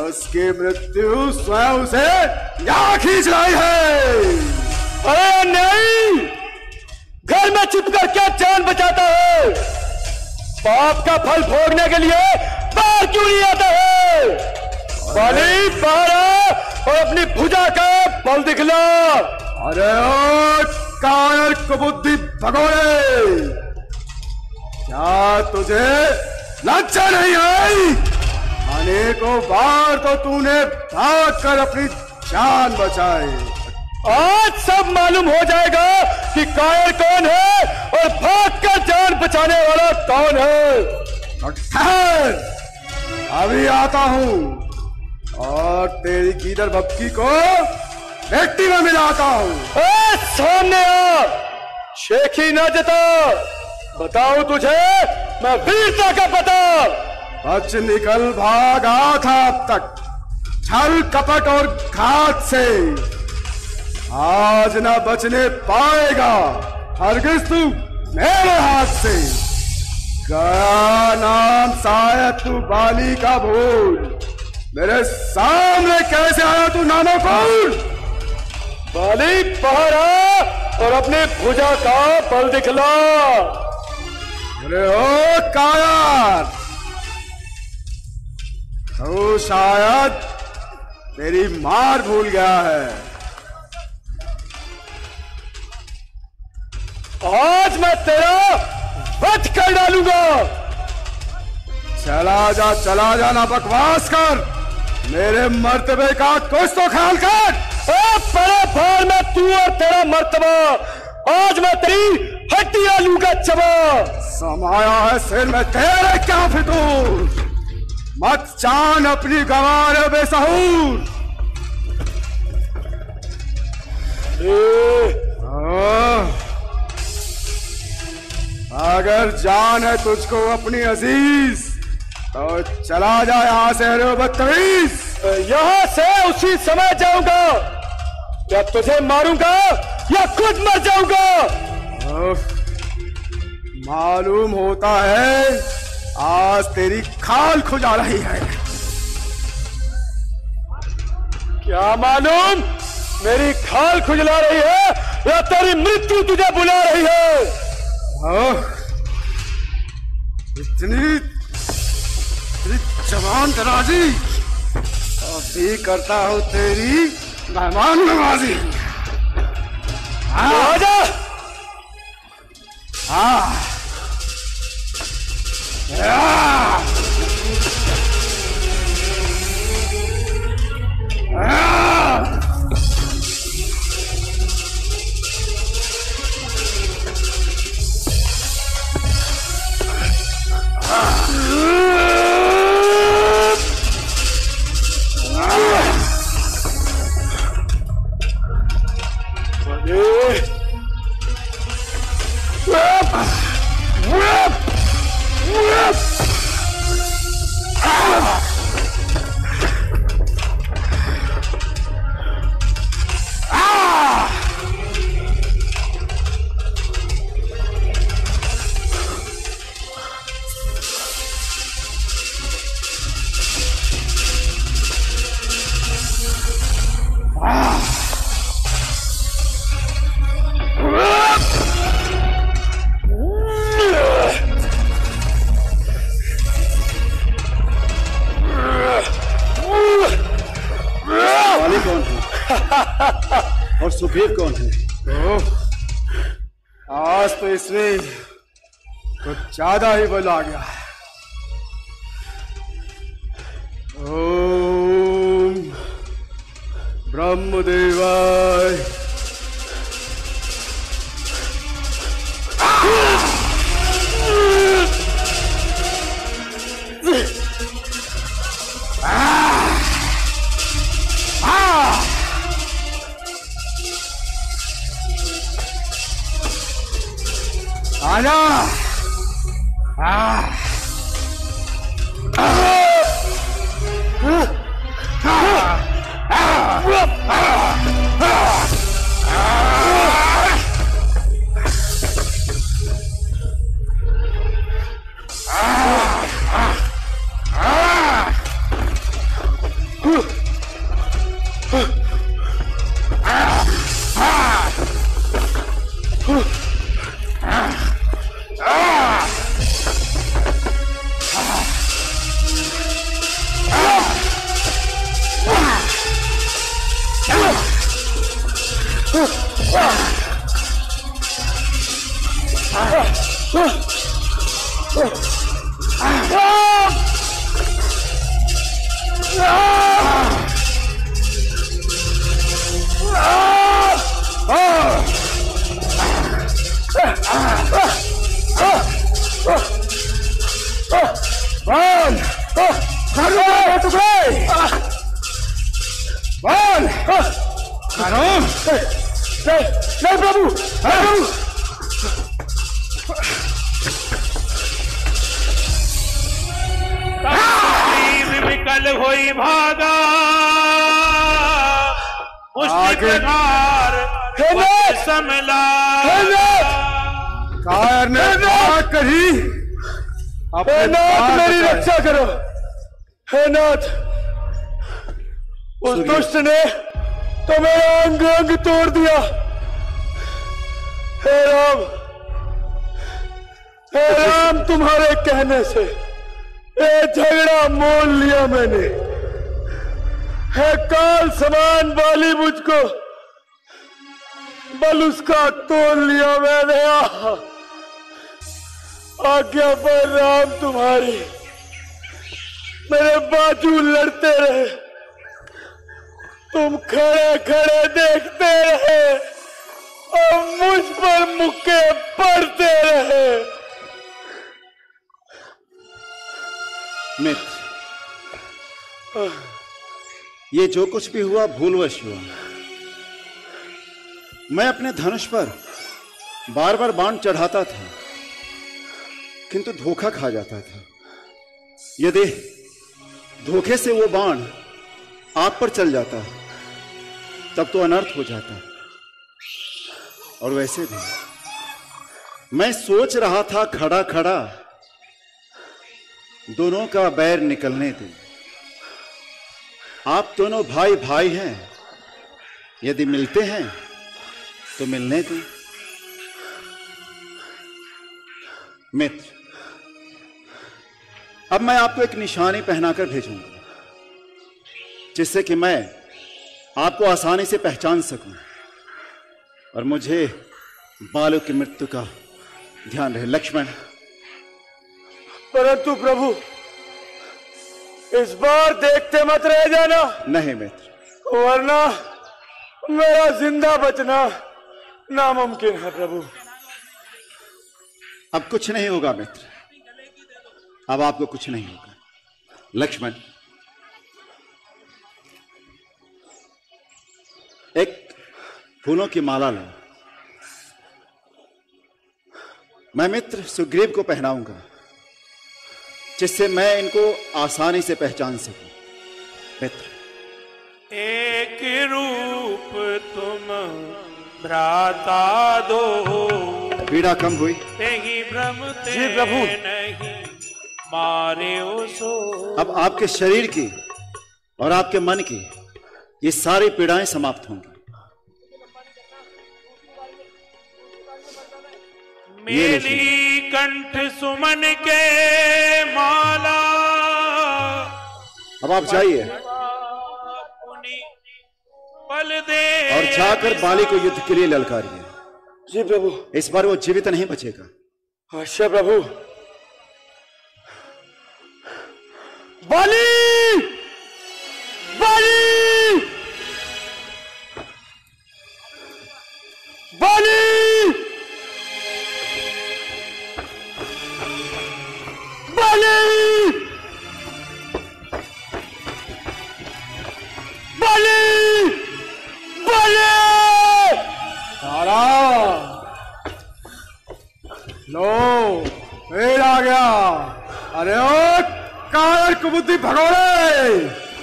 उसकी मृत्यु स्वयं उसे यहाँ खींच लाई है। अरे नहीं, घर में छिपकर क्या जान बचाता है? पाप का फल भोगने के लिए बाहर क्यों नहीं आता है? बाली बाहर आ और अपनी भुजा का बल दिखला। अरे ओ कायर कुबुद्धि भगोड़े, क्या तुझे लज्जा नहीं आई? अनेकों बार तो तूने भाग कर अपनी जान बचाई। आज सब मालूम हो जाएगा कि कायर कौन है और भाग कर जान बचाने वाला कौन है। ठहर, अभी आता हूँ और तेरी गीदड़ भक्की को मिट्टी में मिलाता हूँ। सामने आ, शेखी न जता, बताऊं तुझे मैं वीरता का पता। बच निकल भागा था अब तक छल कपट और घात से, आज न बचने पाएगा हरगिज तू मेरे हाथ से। गया नाम शायद तू बाली का भूल, मेरे सामने कैसे आया तू नामो कौन? बाली बाहर आ और अपने भुजा का बल दिखला। अरे ओ कायर, तू शायद तेरी मार भूल गया है। आज मैं तेरा वध कर डालूंगा। चला जा चला जा, ना बकवास कर, मेरे मर्तबे का कुछ तो ख्याल कर। बड़े भार में तू और तेरा मर्तबा, आज मैं तेरी हड्डियां लूंगा चबा। समाया है सिर में तेरे क्या फितूर, मत जान अपनी गवार बेसहूर। अगर जान है तुझको अपनी अजीज तो चला जा यहाँ से। अरे बदतमीज, यहाँ से उसी समय जाऊंगा, या तुझे मारूंगा या खुद मर जाऊंगा। मालूम होता है आज तेरी खाल खुजा रही है। क्या मालूम मेरी खाल खुजला रही है या तेरी मृत्यु तुझे बुला रही है। हाँ, इतनी इतनी जवान दराजी, अभी करता हूँ तेरी मेहमान नवाजी। आजा। हाँ, हाँ, हाँ। और सुखबीर कौन है? तो आज तो इसमें कुछ ज्यादा ही बल आ गया है। ओम ब्रह्मदेवाय। आजा। हाँ। नहीं प्रभु, प्रभु। विकल होई भागा उसी प्रकार समला कायर ने कही हे नाथ मेरी रक्षा करो। हे नाथ, उस दुष्ट ने तो मेरा अंग अंग तोड़ दिया। हे राम, हे राम, तुम्हारे कहने से ये झगड़ा मोल लिया मैंने। है काल समान वाली मुझको बल उसका तोड़ लिया मैंने। आज्ञा पर राम तुम्हारी, मेरे बाजू लड़ते रहे, तुम खड़े खड़े देखते रहे और मुझ पर मुक्के पड़ते रहे। मित्र, ये जो कुछ भी हुआ भूलवश हुआ। मैं अपने धनुष पर बार बार बाण चढ़ाता था, किंतु धोखा खा जाता था। यदि धोखे से वो बाण आप पर चल जाता तब तो अनर्थ हो जाता। और वैसे भी मैं सोच रहा था खड़ा खड़ा, दोनों का बैर निकलने दे। आप दोनों भाई भाई हैं, यदि मिलते हैं तो मिलने दें। मित्र, अब मैं आपको एक निशानी पहनाकर भेजूंगा, जिससे कि मैं आपको आसानी से पहचान सकूं और मुझे बालू की मृत्यु का ध्यान रहे। लक्ष्मण। परंतु प्रभु, इस बार देखते मत रह जाना। नहीं मित्र, वरना मेरा जिंदा बचना नामुमकिन है प्रभु। अब कुछ नहीं होगा मित्र, अब आपको कुछ नहीं होगा। लक्ष्मण, एक फूलों की माला लो। मैं मित्र सुग्रीव को पहनाऊंगा, जिससे मैं इनको आसानी से पहचान सकूं। मित्र, एक रूप तुम भ्राता दो, पीड़ा कम हुई? तेहि भ्रम ते जी प्रभु। नहीं मारे सो। अब आपके शरीर की और आपके मन की ये सारी पीड़ाएं समाप्त होंगी। मेरी कंठ सुमन के माला। अब आप जाइए बल दे और जाकर बाली को युद्ध के लिए ललकारिए। जी प्रभु। इस बार वो जीवित नहीं बचेगा। अच्छा प्रभु। बाली, बाली, बाली, बाली, बाली, बाली। तारा लो, फिर आ गया। अरे ओ कायर कुबुद्धि भगोड़े,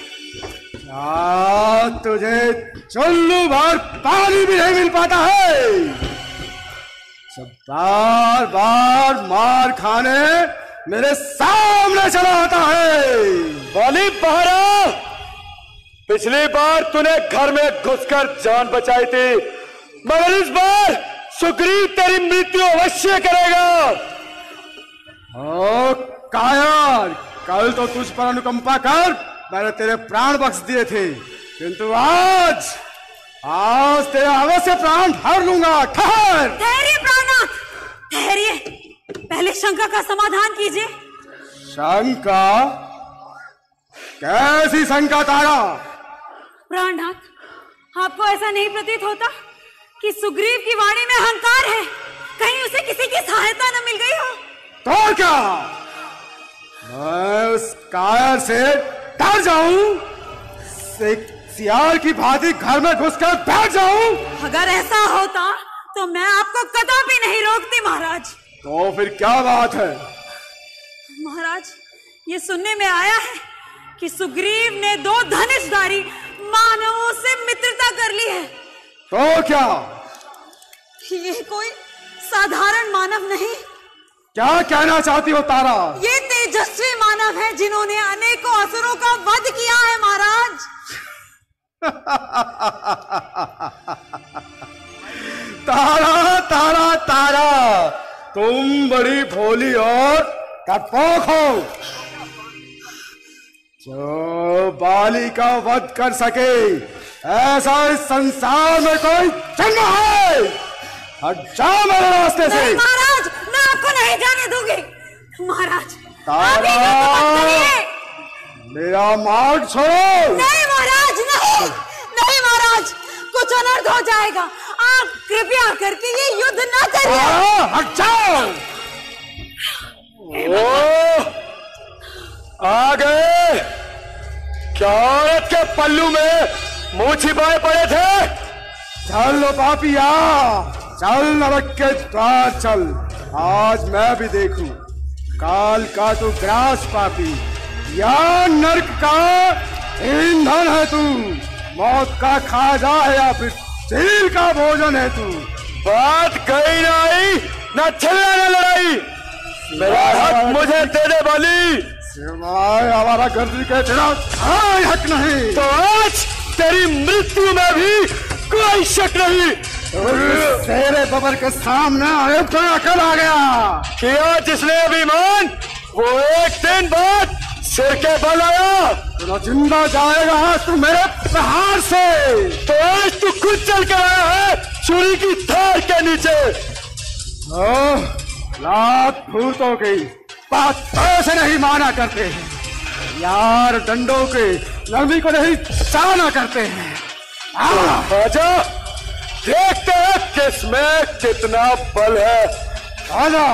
क्या तुझे चुल्लू भर पानी भी नहीं मिल पाता है? सब बार बार मार खाने मेरे सामने चला आता है। बाली बहरा, पिछली बार तूने घर में घुसकर जान बचाई थी, मगर इस बार सुग्रीव तेरी मृत्यु अवश्य करेगा। ओ कायर, कल तो तुझ पर अनुकंपा कर मैंने तेरे प्राण बख्श दिए थे, किंतु आज आज तेरे अवश्य प्राण हर लूंगा। ठहर। ठहरिए प्राणनाथ, ठहरिए। पहले शंका का समाधान कीजिए। शंका? कैसी शंका तारा? प्राणनाथ, आपको ऐसा नहीं प्रतीत होता कि सुग्रीव की वाणी में अहंकार है? कहीं उसे किसी की सहायता न मिल गई हो? तो क्या मैं उस कायर से डर जाऊं? सियार की भांति घर में घुसकर बैठ जाऊं? अगर ऐसा होता तो मैं आपको कदापि नहीं रोकती महाराज। तो फिर क्या बात है? महाराज, ये सुनने में आया है कि सुग्रीव ने दो धनुषधारी मानवों से मित्रता कर ली है। तो क्या ये कोई साधारण मानव नहीं। क्या कहना चाहती हो तारा? ये तेजस्वी मानव है जिन्होंने अनेकों असुरों का वध किया है महाराज। तारा तारा तारा, तुम बड़ी भोली और डरपोक हो। जो बाली का वध कर सके ऐसा इस संसार में कोई जन्म है? हट जाओ मेरे रास्ते से। नहीं महाराज, मैं आपको नहीं जाने दूंगी। महाराज, तारा, मेरा मार्ग छोड़ो। नहीं महाराज, नहीं नहीं महाराज, कुछ अनर्थ हो जाएगा। आप कृपया करके ये युद्ध न करिए। हट जाओ। ओ, आ गए। क्या औरत के पल्लू में मुंह छिपाए पड़े थे? चल लो पापिया, चल नरक के द्वार चल। आज मैं भी देखूं काल का तू ग्रास पापी या नरक का ईंधन है तू। मौत का खाजा है या फिर चील का भोजन है तू। बात गई नहीं, न चलना न लड़ाई। मेरा हक मुझे दे दे बाली। सिवाय हमारा गर्दी के तेरा कोई हक नहीं। तो आज तेरी मृत्यु में भी कोई शक नहीं। तेरे बबर के सामने आए तो अकल आ गया। किया जिसने अभिमान वो एक दिन बाद सिर के बल आया। तो जिंदा जाएगा आज तू मेरे प्रहार से। तो आज तू खुद चल कर आया है छुरी की धार के नीचे। लात भूतों की बात ऐसे नहीं माना करते हैं यार, डंडों के नरमी को नहीं जाना करते हैं। आजा, देखते हैं किसमें कितना बल है। आजा।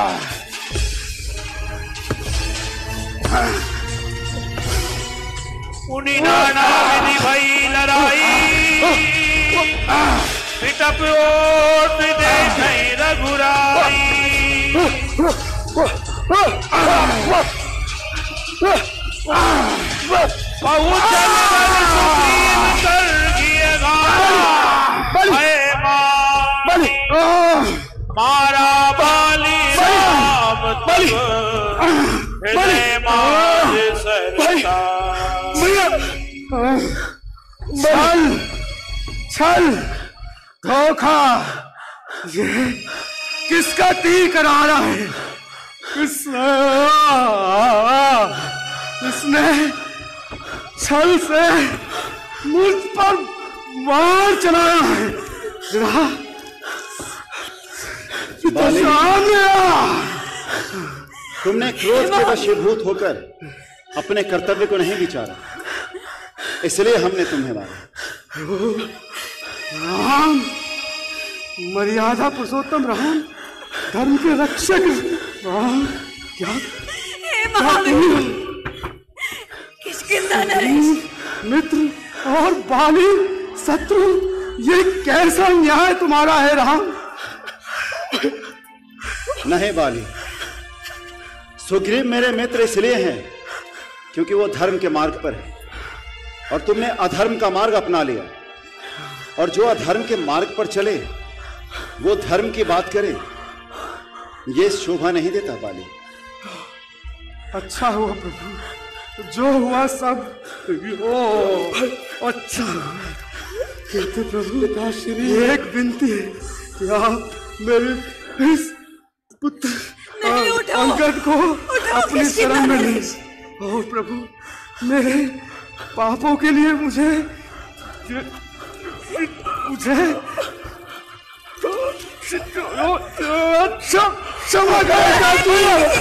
उन्हीं नाना विधि भई लड़ाई, पिटप ओट विदेश नहीं रघुराई। पहुंचल बल सुग्रीव कर गिएगा। है माली मारा बाली राम तब हृदय मार सरता। छल छल धोखा, ये किसका तीर करा रहा है? किसने इसने छल से मुझ पर वार चलाया है। बाली, सामने आ। तुमने क्रोध के वशीभूत होकर अपने कर्तव्य को नहीं विचारा, इसलिए हमने तुम्हें मारा। राम, मर्यादा पुरुषोत्तम राम, धर्म के रक्षक राम, क्या किष्किंधा नरेश, मित्र और बाली शत्रु, ये कैसा न्याय तुम्हारा है राम? नहीं बाली, सुग्रीव मेरे मित्र इसलिए हैं क्योंकि वो धर्म के मार्ग पर है और तुमने अधर्म का मार्ग अपना लिया। और जो अधर्म के मार्ग पर चले वो धर्म की बात करे, ये शोभा नहीं देता बाली। अच्छा हुआ प्रभु, जो हुआ सब ओ, अच्छा। कहते प्रभु पिताश्री, एक विनती है कि आप मेरे इस पुत्र अंगद को अपनी शरण में लें। ओ प्रभु, मेरे पापों के लिए मुझे मुझे क्षमा करेगा तू।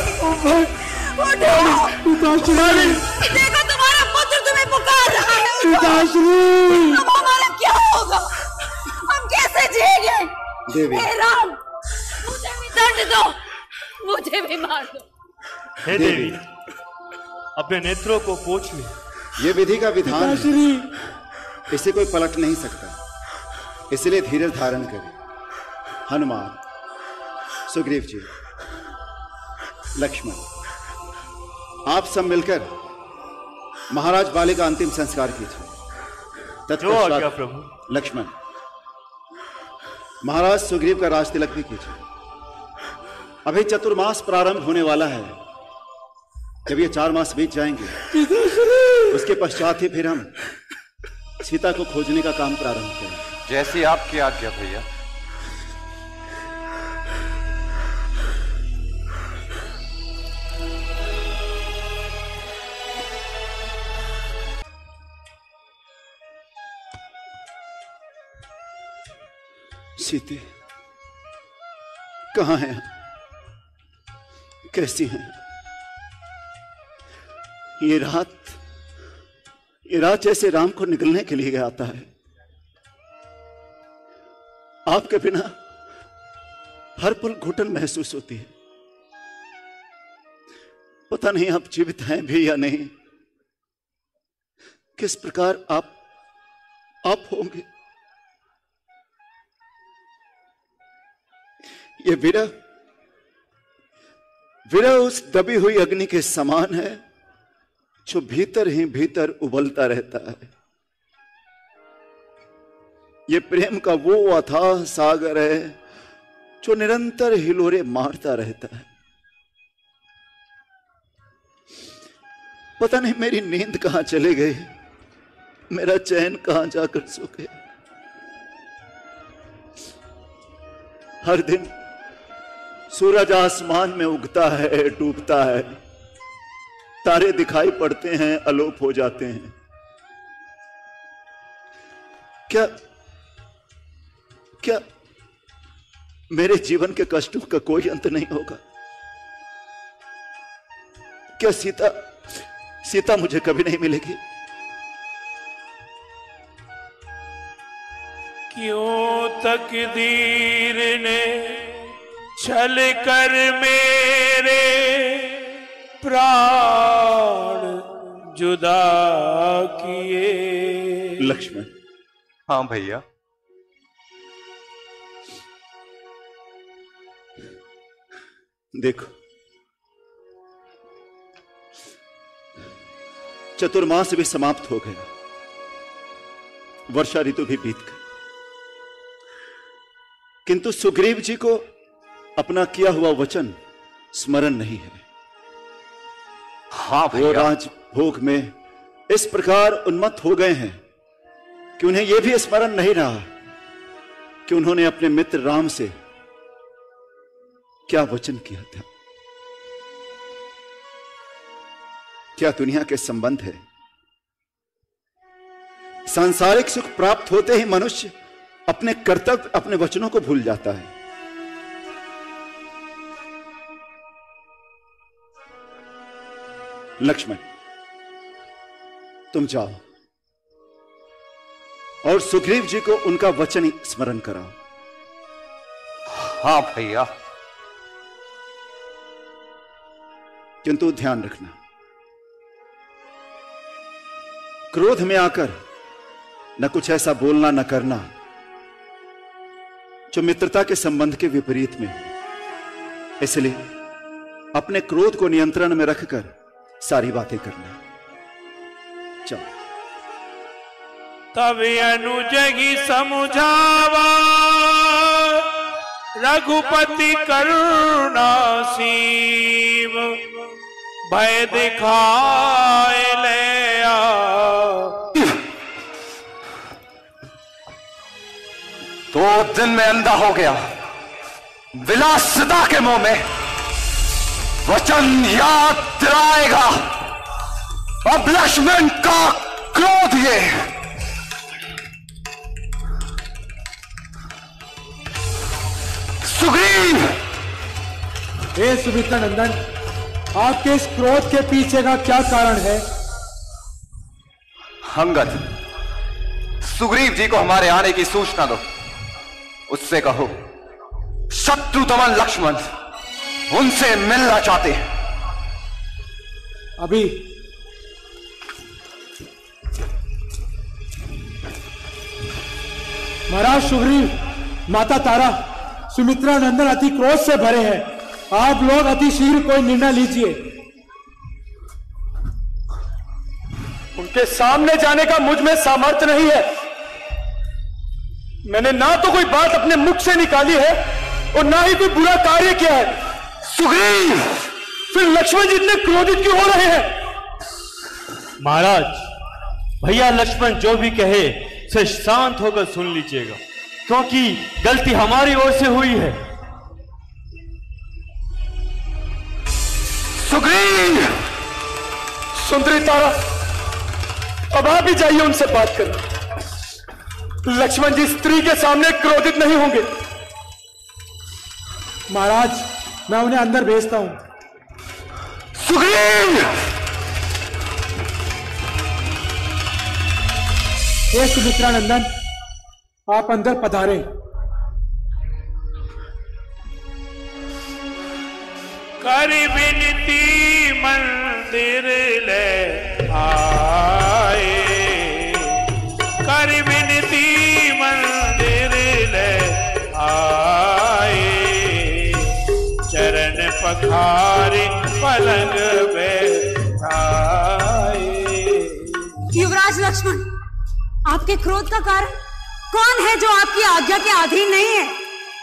पिताश्री, देखो तुम्हारा पुत्र तुम्हें पुकार रहा है। पिताश्री, अब हमारा क्या होगा? हम कैसे जिएंगे? देवी, हे राम, मुझे भी दंड दो, मुझे भी मार दो। हे देवी, अपने नेत्रों को पोंछ ले। ये विधि का विधान है, इसे कोई पलट नहीं सकता, इसलिए धीरज धारण करें। हनुमान, सुग्रीव जी, लक्ष्मण, आप सब मिलकर महाराज बाली का अंतिम संस्कार कीजिए। जो आज्ञा प्रभु। लक्ष्मण, महाराज सुग्रीव का राज तिलक भी कीजिए। अभी चतुर्मास प्रारंभ होने वाला है, जब ये चार मास बीत जाएंगे उसके पश्चात ही फिर हम सीता को खोजने का काम प्रारंभ करें। जैसी आपकी आज्ञा भैया। सीते कहां हैं? कैसी हैं? ये रात ये रात जैसे राम को निकलने के लिए आता है। आपके बिना हर पल घुटन महसूस होती है। पता नहीं आप जीवित हैं भी या नहीं। किस प्रकार आप आप होंगे। ये विरह विरह उस दबी हुई अग्नि के समान है जो भीतर ही भीतर उबलता रहता है। ये प्रेम का वो अथाह सागर है जो निरंतर हिलोरे मारता रहता है। पता नहीं मेरी नींद कहां चले गई, मेरा चैन कहां जाकर सो गया। हर दिन सूरज आसमान में उगता है, डूबता है, तारे दिखाई पड़ते हैं, अलोप हो जाते हैं। क्या क्या मेरे जीवन के कष्टों का कोई अंत नहीं होगा? क्या सीता सीता मुझे कभी नहीं मिलेगी? क्यों तकदीर ने छल कर मेरे प्राण जुदा किए। लक्ष्मण। हाँ भैया। देखो, चतुर्मास भी समाप्त हो गया, वर्षा ऋतु भी बीत गई, किंतु सुग्रीव जी को अपना किया हुआ वचन स्मरण नहीं है। हाँ वो राजभोग में इस प्रकार उन्मत्त हो गए हैं कि उन्हें यह भी स्मरण नहीं रहा कि उन्होंने अपने मित्र राम से क्या वचन किया था। क्या दुनिया के संबंध है? सांसारिक सुख प्राप्त होते ही मनुष्य अपने कर्तव्य, अपने वचनों को भूल जाता है। लक्ष्मण, तुम जाओ और सुग्रीव जी को उनका वचन स्मरण कराओ। हाँ भैया। किंतु ध्यान रखना, क्रोध में आकर न कुछ ऐसा बोलना न करना जो मित्रता के संबंध के विपरीत में हो। इसलिए अपने क्रोध को नियंत्रण में रखकर सारी बातें करना। चलो। तब अनुजगी समुझावा रघुपति करुणा सीम, भय दिखाए ले आ। दो दिन में अंधा हो गया, विलासिता के मुंह में वचन याद दिलाएगा। अब लक्ष्मण का क्रोध ये सुग्रीव! हे सुमित्रा नंदन, आपके इस क्रोध के पीछे का क्या कारण है? अंगद, सुग्रीव जी को हमारे आने की सूचना दो। उससे कहो शत्रु दमन लक्ष्मण उनसे मिलना चाहते हैं। अभी महाराज सुग्रीव, माता तारा, सुमित्रा नंदन अति क्रोध से भरे हैं। आप लोग अति शीघ्र कोई निर्णय लीजिए। उनके सामने जाने का मुझ में सामर्थ्य नहीं है। मैंने ना तो कोई बात अपने मुख से निकाली है और ना ही कोई बुरा कार्य किया है। सुग्रीव, फिर लक्ष्मण जी इतने क्रोधित क्यों हो रहे हैं? महाराज, भैया लक्ष्मण जो भी कहे से शांत होकर सुन लीजिएगा, क्योंकि गलती हमारी ओर से हुई है। सुग्रीव! सुंदरी तारा, अब आप ही जाइए उनसे बात करने। लक्ष्मण जी स्त्री के सामने क्रोधित नहीं होंगे। महाराज, मैं उन्हें अंदर भेजता हूं। सुग्रीव! हे सुमित्रा नंदन, आप अंदर पधारे। कर विनती मंदिर ले आए, कर विनती मंदिर ले आए, चरण पखारे पलंग बैठाए। युवराज लक्ष्मण, आपके क्रोध का कारण कौन है जो आपकी आज्ञा के अधीन नहीं है?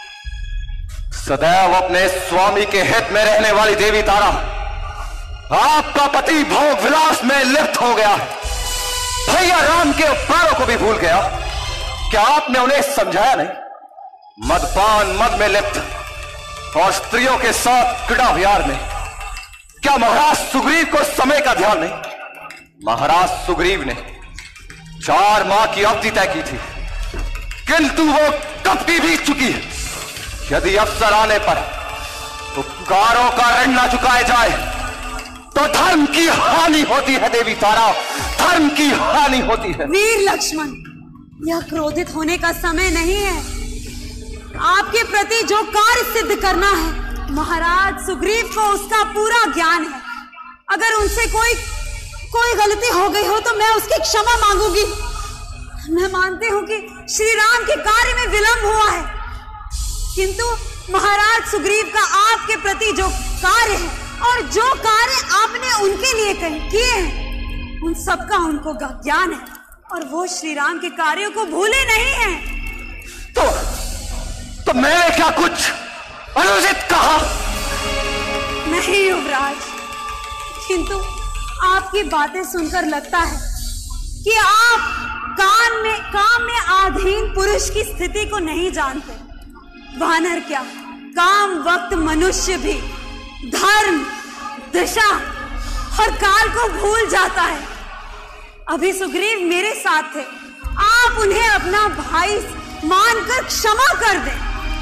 सदैव अपने स्वामी के हित में रहने वाली देवी तारा, आपका पति भोग विलास में लिप्त हो गया। भैया राम के उपकारों को भी भूल गया। क्या आपने उन्हें समझाया नहीं? मदपान मद में लिप्त और स्त्रियों के साथ क्रीड़ा विहार में। क्या महाराज सुग्रीव को समय का ध्यान नहीं? महाराज सुग्रीव ने चार माह की अवधि तय की थी, किंतु वो कब की बीत चुकी है। यदि अवसर आने पर उपकारों का ऋण न चुकाया जाए तो धर्म की हानि होती है देवी तारा, धर्म की हानि होती है। वीर लक्ष्मण, यह क्रोधित होने का समय नहीं है। आपके प्रति जो कार्य सिद्ध करना है, महाराज सुग्रीव को उसका पूरा ज्ञान है। अगर उनसे कोई कोई गलती हो गई हो तो मैं उसकी क्षमा मांगूंगी। मैं मानती हूँ कि श्री राम के कार्य में विलंब हुआ है, किंतु महाराज सुग्रीव का आपके प्रति जो कार्य है और जो कार्य आपने उनके लिए किए हैं, उन सबका उनको ज्ञान है और वो श्री राम के कार्यों को भूले नहीं हैं। तो तो मैं क्या कुछ अनुचित कहा? नहीं युवराज, किंतु आपकी बातें सुनकर लगता है कि आप काम में काम में अधीन पुरुष की स्थिति को नहीं जानते। वानर क्या, काम वक्त मनुष्य भी धर्म, दिशा और काल को भूल जाता है। अभी सुग्रीव मेरे साथ थे, आप उन्हें अपना भाई मानकर क्षमा कर दें।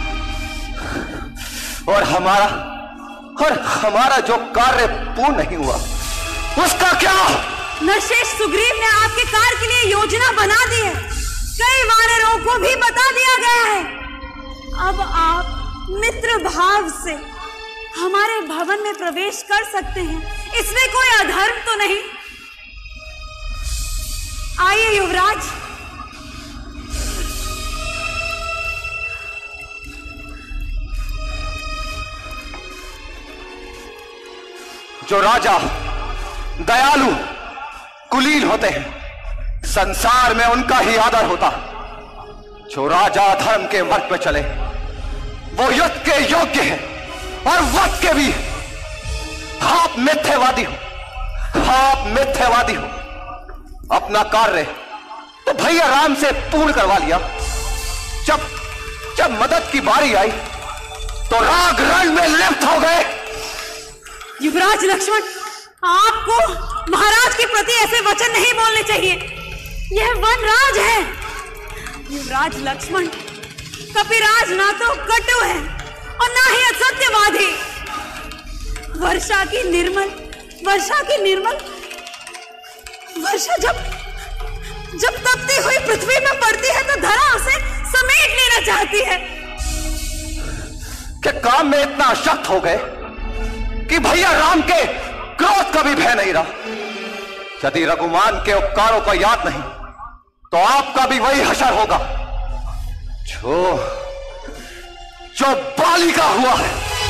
और हमारा और हमारा जो कार्य पूर्ण नहीं हुआ उसका क्या? नरशेष सुग्रीव ने आपके कार्य के लिए योजना बना दी है, कई वानरों को भी बता दिया गया है। अब आप मित्र भाव से हमारे भवन में प्रवेश कर सकते हैं, इसमें कोई अधर्म तो नहीं। आइए युवराज। जो राजा दयालु कुलीन होते हैं, संसार में उनका ही आदर होता। जो राजा धर्म के मार्ग पे चले वो युद्ध के योग्य है और वक्त के भी। आप मिथ्यावादी हो, आप मिथ्यावादी हो। अपना कार्य तो भैया राम से पूर्ण करवा लिया। जब जब मदद की बारी आई तो राग रण में लिप्त हो गए। युवराज लक्ष्मण, आपको महाराज के प्रति ऐसे वचन नहीं बोलने चाहिए। यह वनराज है। युवराज लक्ष्मण, कपिराज ना तो कटु है और ना ही असत्यवादी। वर्षा की निर्मल वर्षा की निर्मल वर्षा जब जब तपती हुई पृथ्वी में पड़ती है तो धरा उसे समेट लेना चाहती है। कि काम में इतना अशक्त हो गए कि भैया राम के क्रोध का भी भय नहीं रहा। यदि रघुमान के उपकारों को याद नहीं तो आपका भी वही हशर होगा जो जो बाली का हुआ है।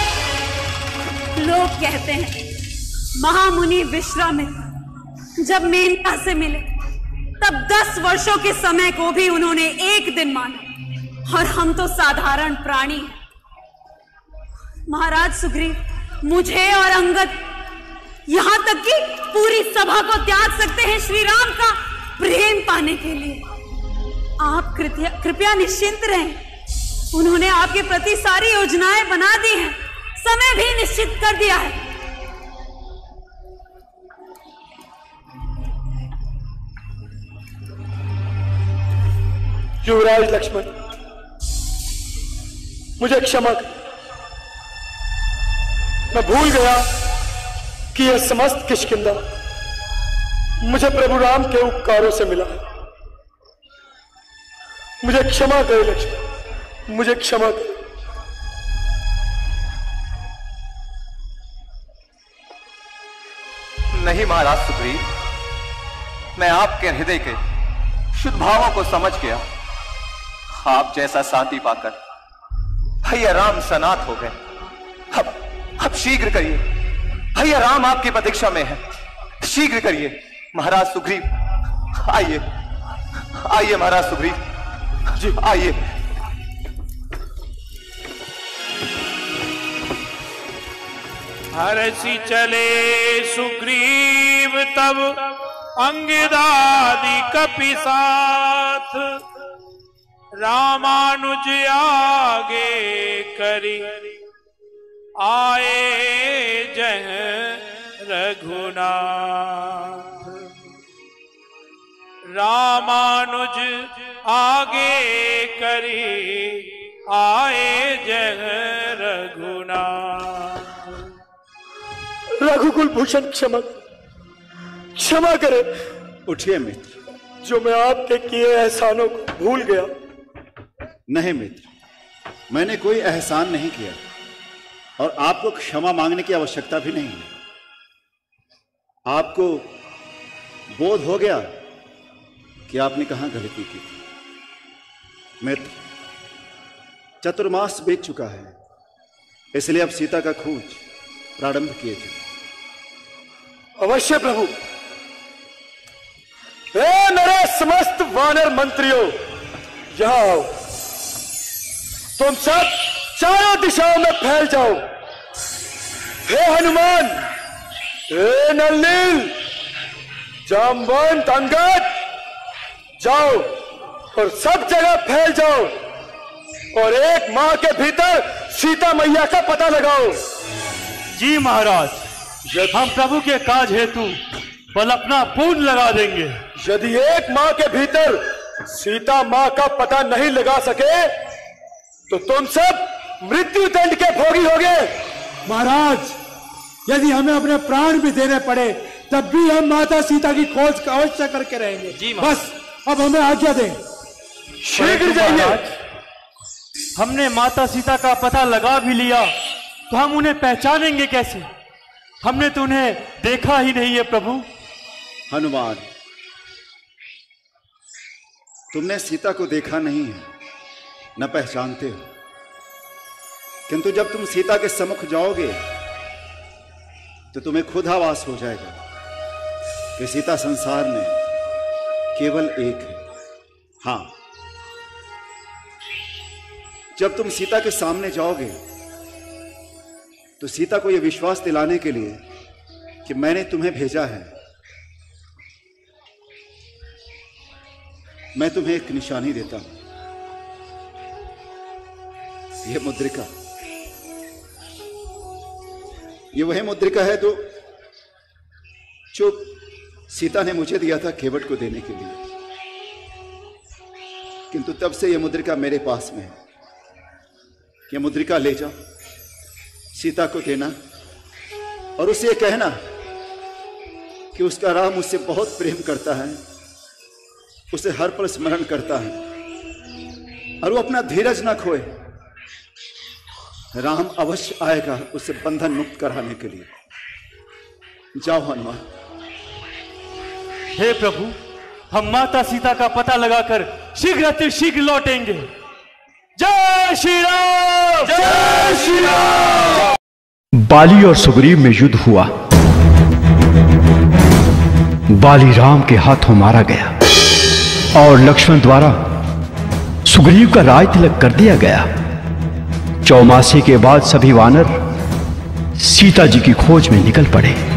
लोग कहते हैं महामुनि विश्वामित्र जब मेनका से मिले तब दस वर्षों के समय को भी उन्होंने एक दिन माना, और हम तो साधारण प्राणी हैं। महाराज सुग्रीव मुझे और अंगद, यहां तक कि पूरी सभा को त्याग सकते हैं श्री राम का प्रेम पाने के लिए। आप कृपया कृपया निश्चिंत रहें। उन्होंने आपके प्रति सारी योजनाएं बना दी हैं, समय भी निश्चित कर दिया है। युवराज लक्ष्मण, मुझे क्षमा कर। मैं भूल गया कि यह समस्त किष्किंधा मुझे प्रभु राम के उपकारों से मिला है। मुझे क्षमा करे लक्ष्मण, मुझे क्षमा करे। नहीं महाराज सुग्रीव, मैं आपके हृदय के शुद्ध भावों को समझ गया। आप जैसा शांति पाकर भैया राम सनात हो गए। अब अब शीघ्र करिए, भैया राम आपकी प्रतीक्षा में है। शीघ्र करिए महाराज सुग्रीव। आइए आइए महाराज सुग्रीव जी, आइए। हरसी चले सुग्रीव तब अंगदादि कपि साथ, रामानुज आगे करी आए जह रघुनाथ। रामानुज आगे करी आए जह रघुनाथ। रघुकुल भूषण क्षमा क्षमा करे। उठिए मित्र। जो मैं आपके किए एहसानों को भूल गया। नहीं मित्र, मैंने कोई एहसान नहीं किया और आपको क्षमा मांगने की आवश्यकता भी नहीं है। आपको बोध हो गया कि आपने कहां गलती की थी। मित्र, चतुर्मास बीत चुका है, इसलिए अब सीता का खोज प्रारंभ किए थे। अवश्य प्रभु। हे मेरे समस्त वानर मंत्रियों, यहां आओ। तुम सब चारों दिशाओं में फैल जाओ। हे हनुमान, हे नलनील, जामवंत, अंगद, जाओ और सब जगह फैल जाओ और एक माह के भीतर सीता मैया का पता लगाओ। जी महाराज, हम प्रभु के काज हेतु बल अपना पूर्ण लगा देंगे। यदि एक माह के भीतर सीता मां का पता नहीं लगा सके तो तुम सब मृत्यु दंड के भोगी होगे। महाराज, यदि हमें अपने प्राण भी देने पड़े तब भी हम माता सीता की खोज अवश्य करके रहेंगे। जी बस अब हमें आज्ञा दें। शीघ्र जाइए। हमने माता सीता का पता लगा भी लिया तो हम उन्हें पहचानेंगे कैसे? हमने तो उन्हें देखा ही नहीं है प्रभु। हनुमान, तुमने सीता को देखा नहीं है, न पहचानते हो, किंतु जब तुम सीता के सम्मुख जाओगे तो तुम्हें खुद आभास हो जाएगा कि सीता संसार में केवल एक है। हां, जब तुम सीता के सामने जाओगे तो सीता को यह विश्वास दिलाने के लिए कि मैंने तुम्हें भेजा है, मैं तुम्हें एक निशानी देता हूं। यह मुद्रिका, यह वही मुद्रिका है जो जो सीता ने मुझे दिया था केवट को देने के लिए, किंतु तब से यह मुद्रिका मेरे पास में है। यह मुद्रिका ले जाओ सीता को देना और उसे कहना कि उसका राम उससे बहुत प्रेम करता है, उसे हर पल स्मरण करता है और वो अपना धीरज न खोए। राम अवश्य आएगा उसे बंधन मुक्त कराने के लिए। जाओ हनुमान। हे प्रभु, हम माता सीता का पता लगाकर शीघ्र अति शीघ्र लौटेंगे। जय श्री राम, जय श्री राम। बाली और सुग्रीव में युद्ध हुआ। बाली राम के हाथों मारा गया और लक्ष्मण द्वारा सुग्रीव का राज तिलक कर दिया गया। चौमासी के बाद सभी वानर सीता जी की खोज में निकल पड़े।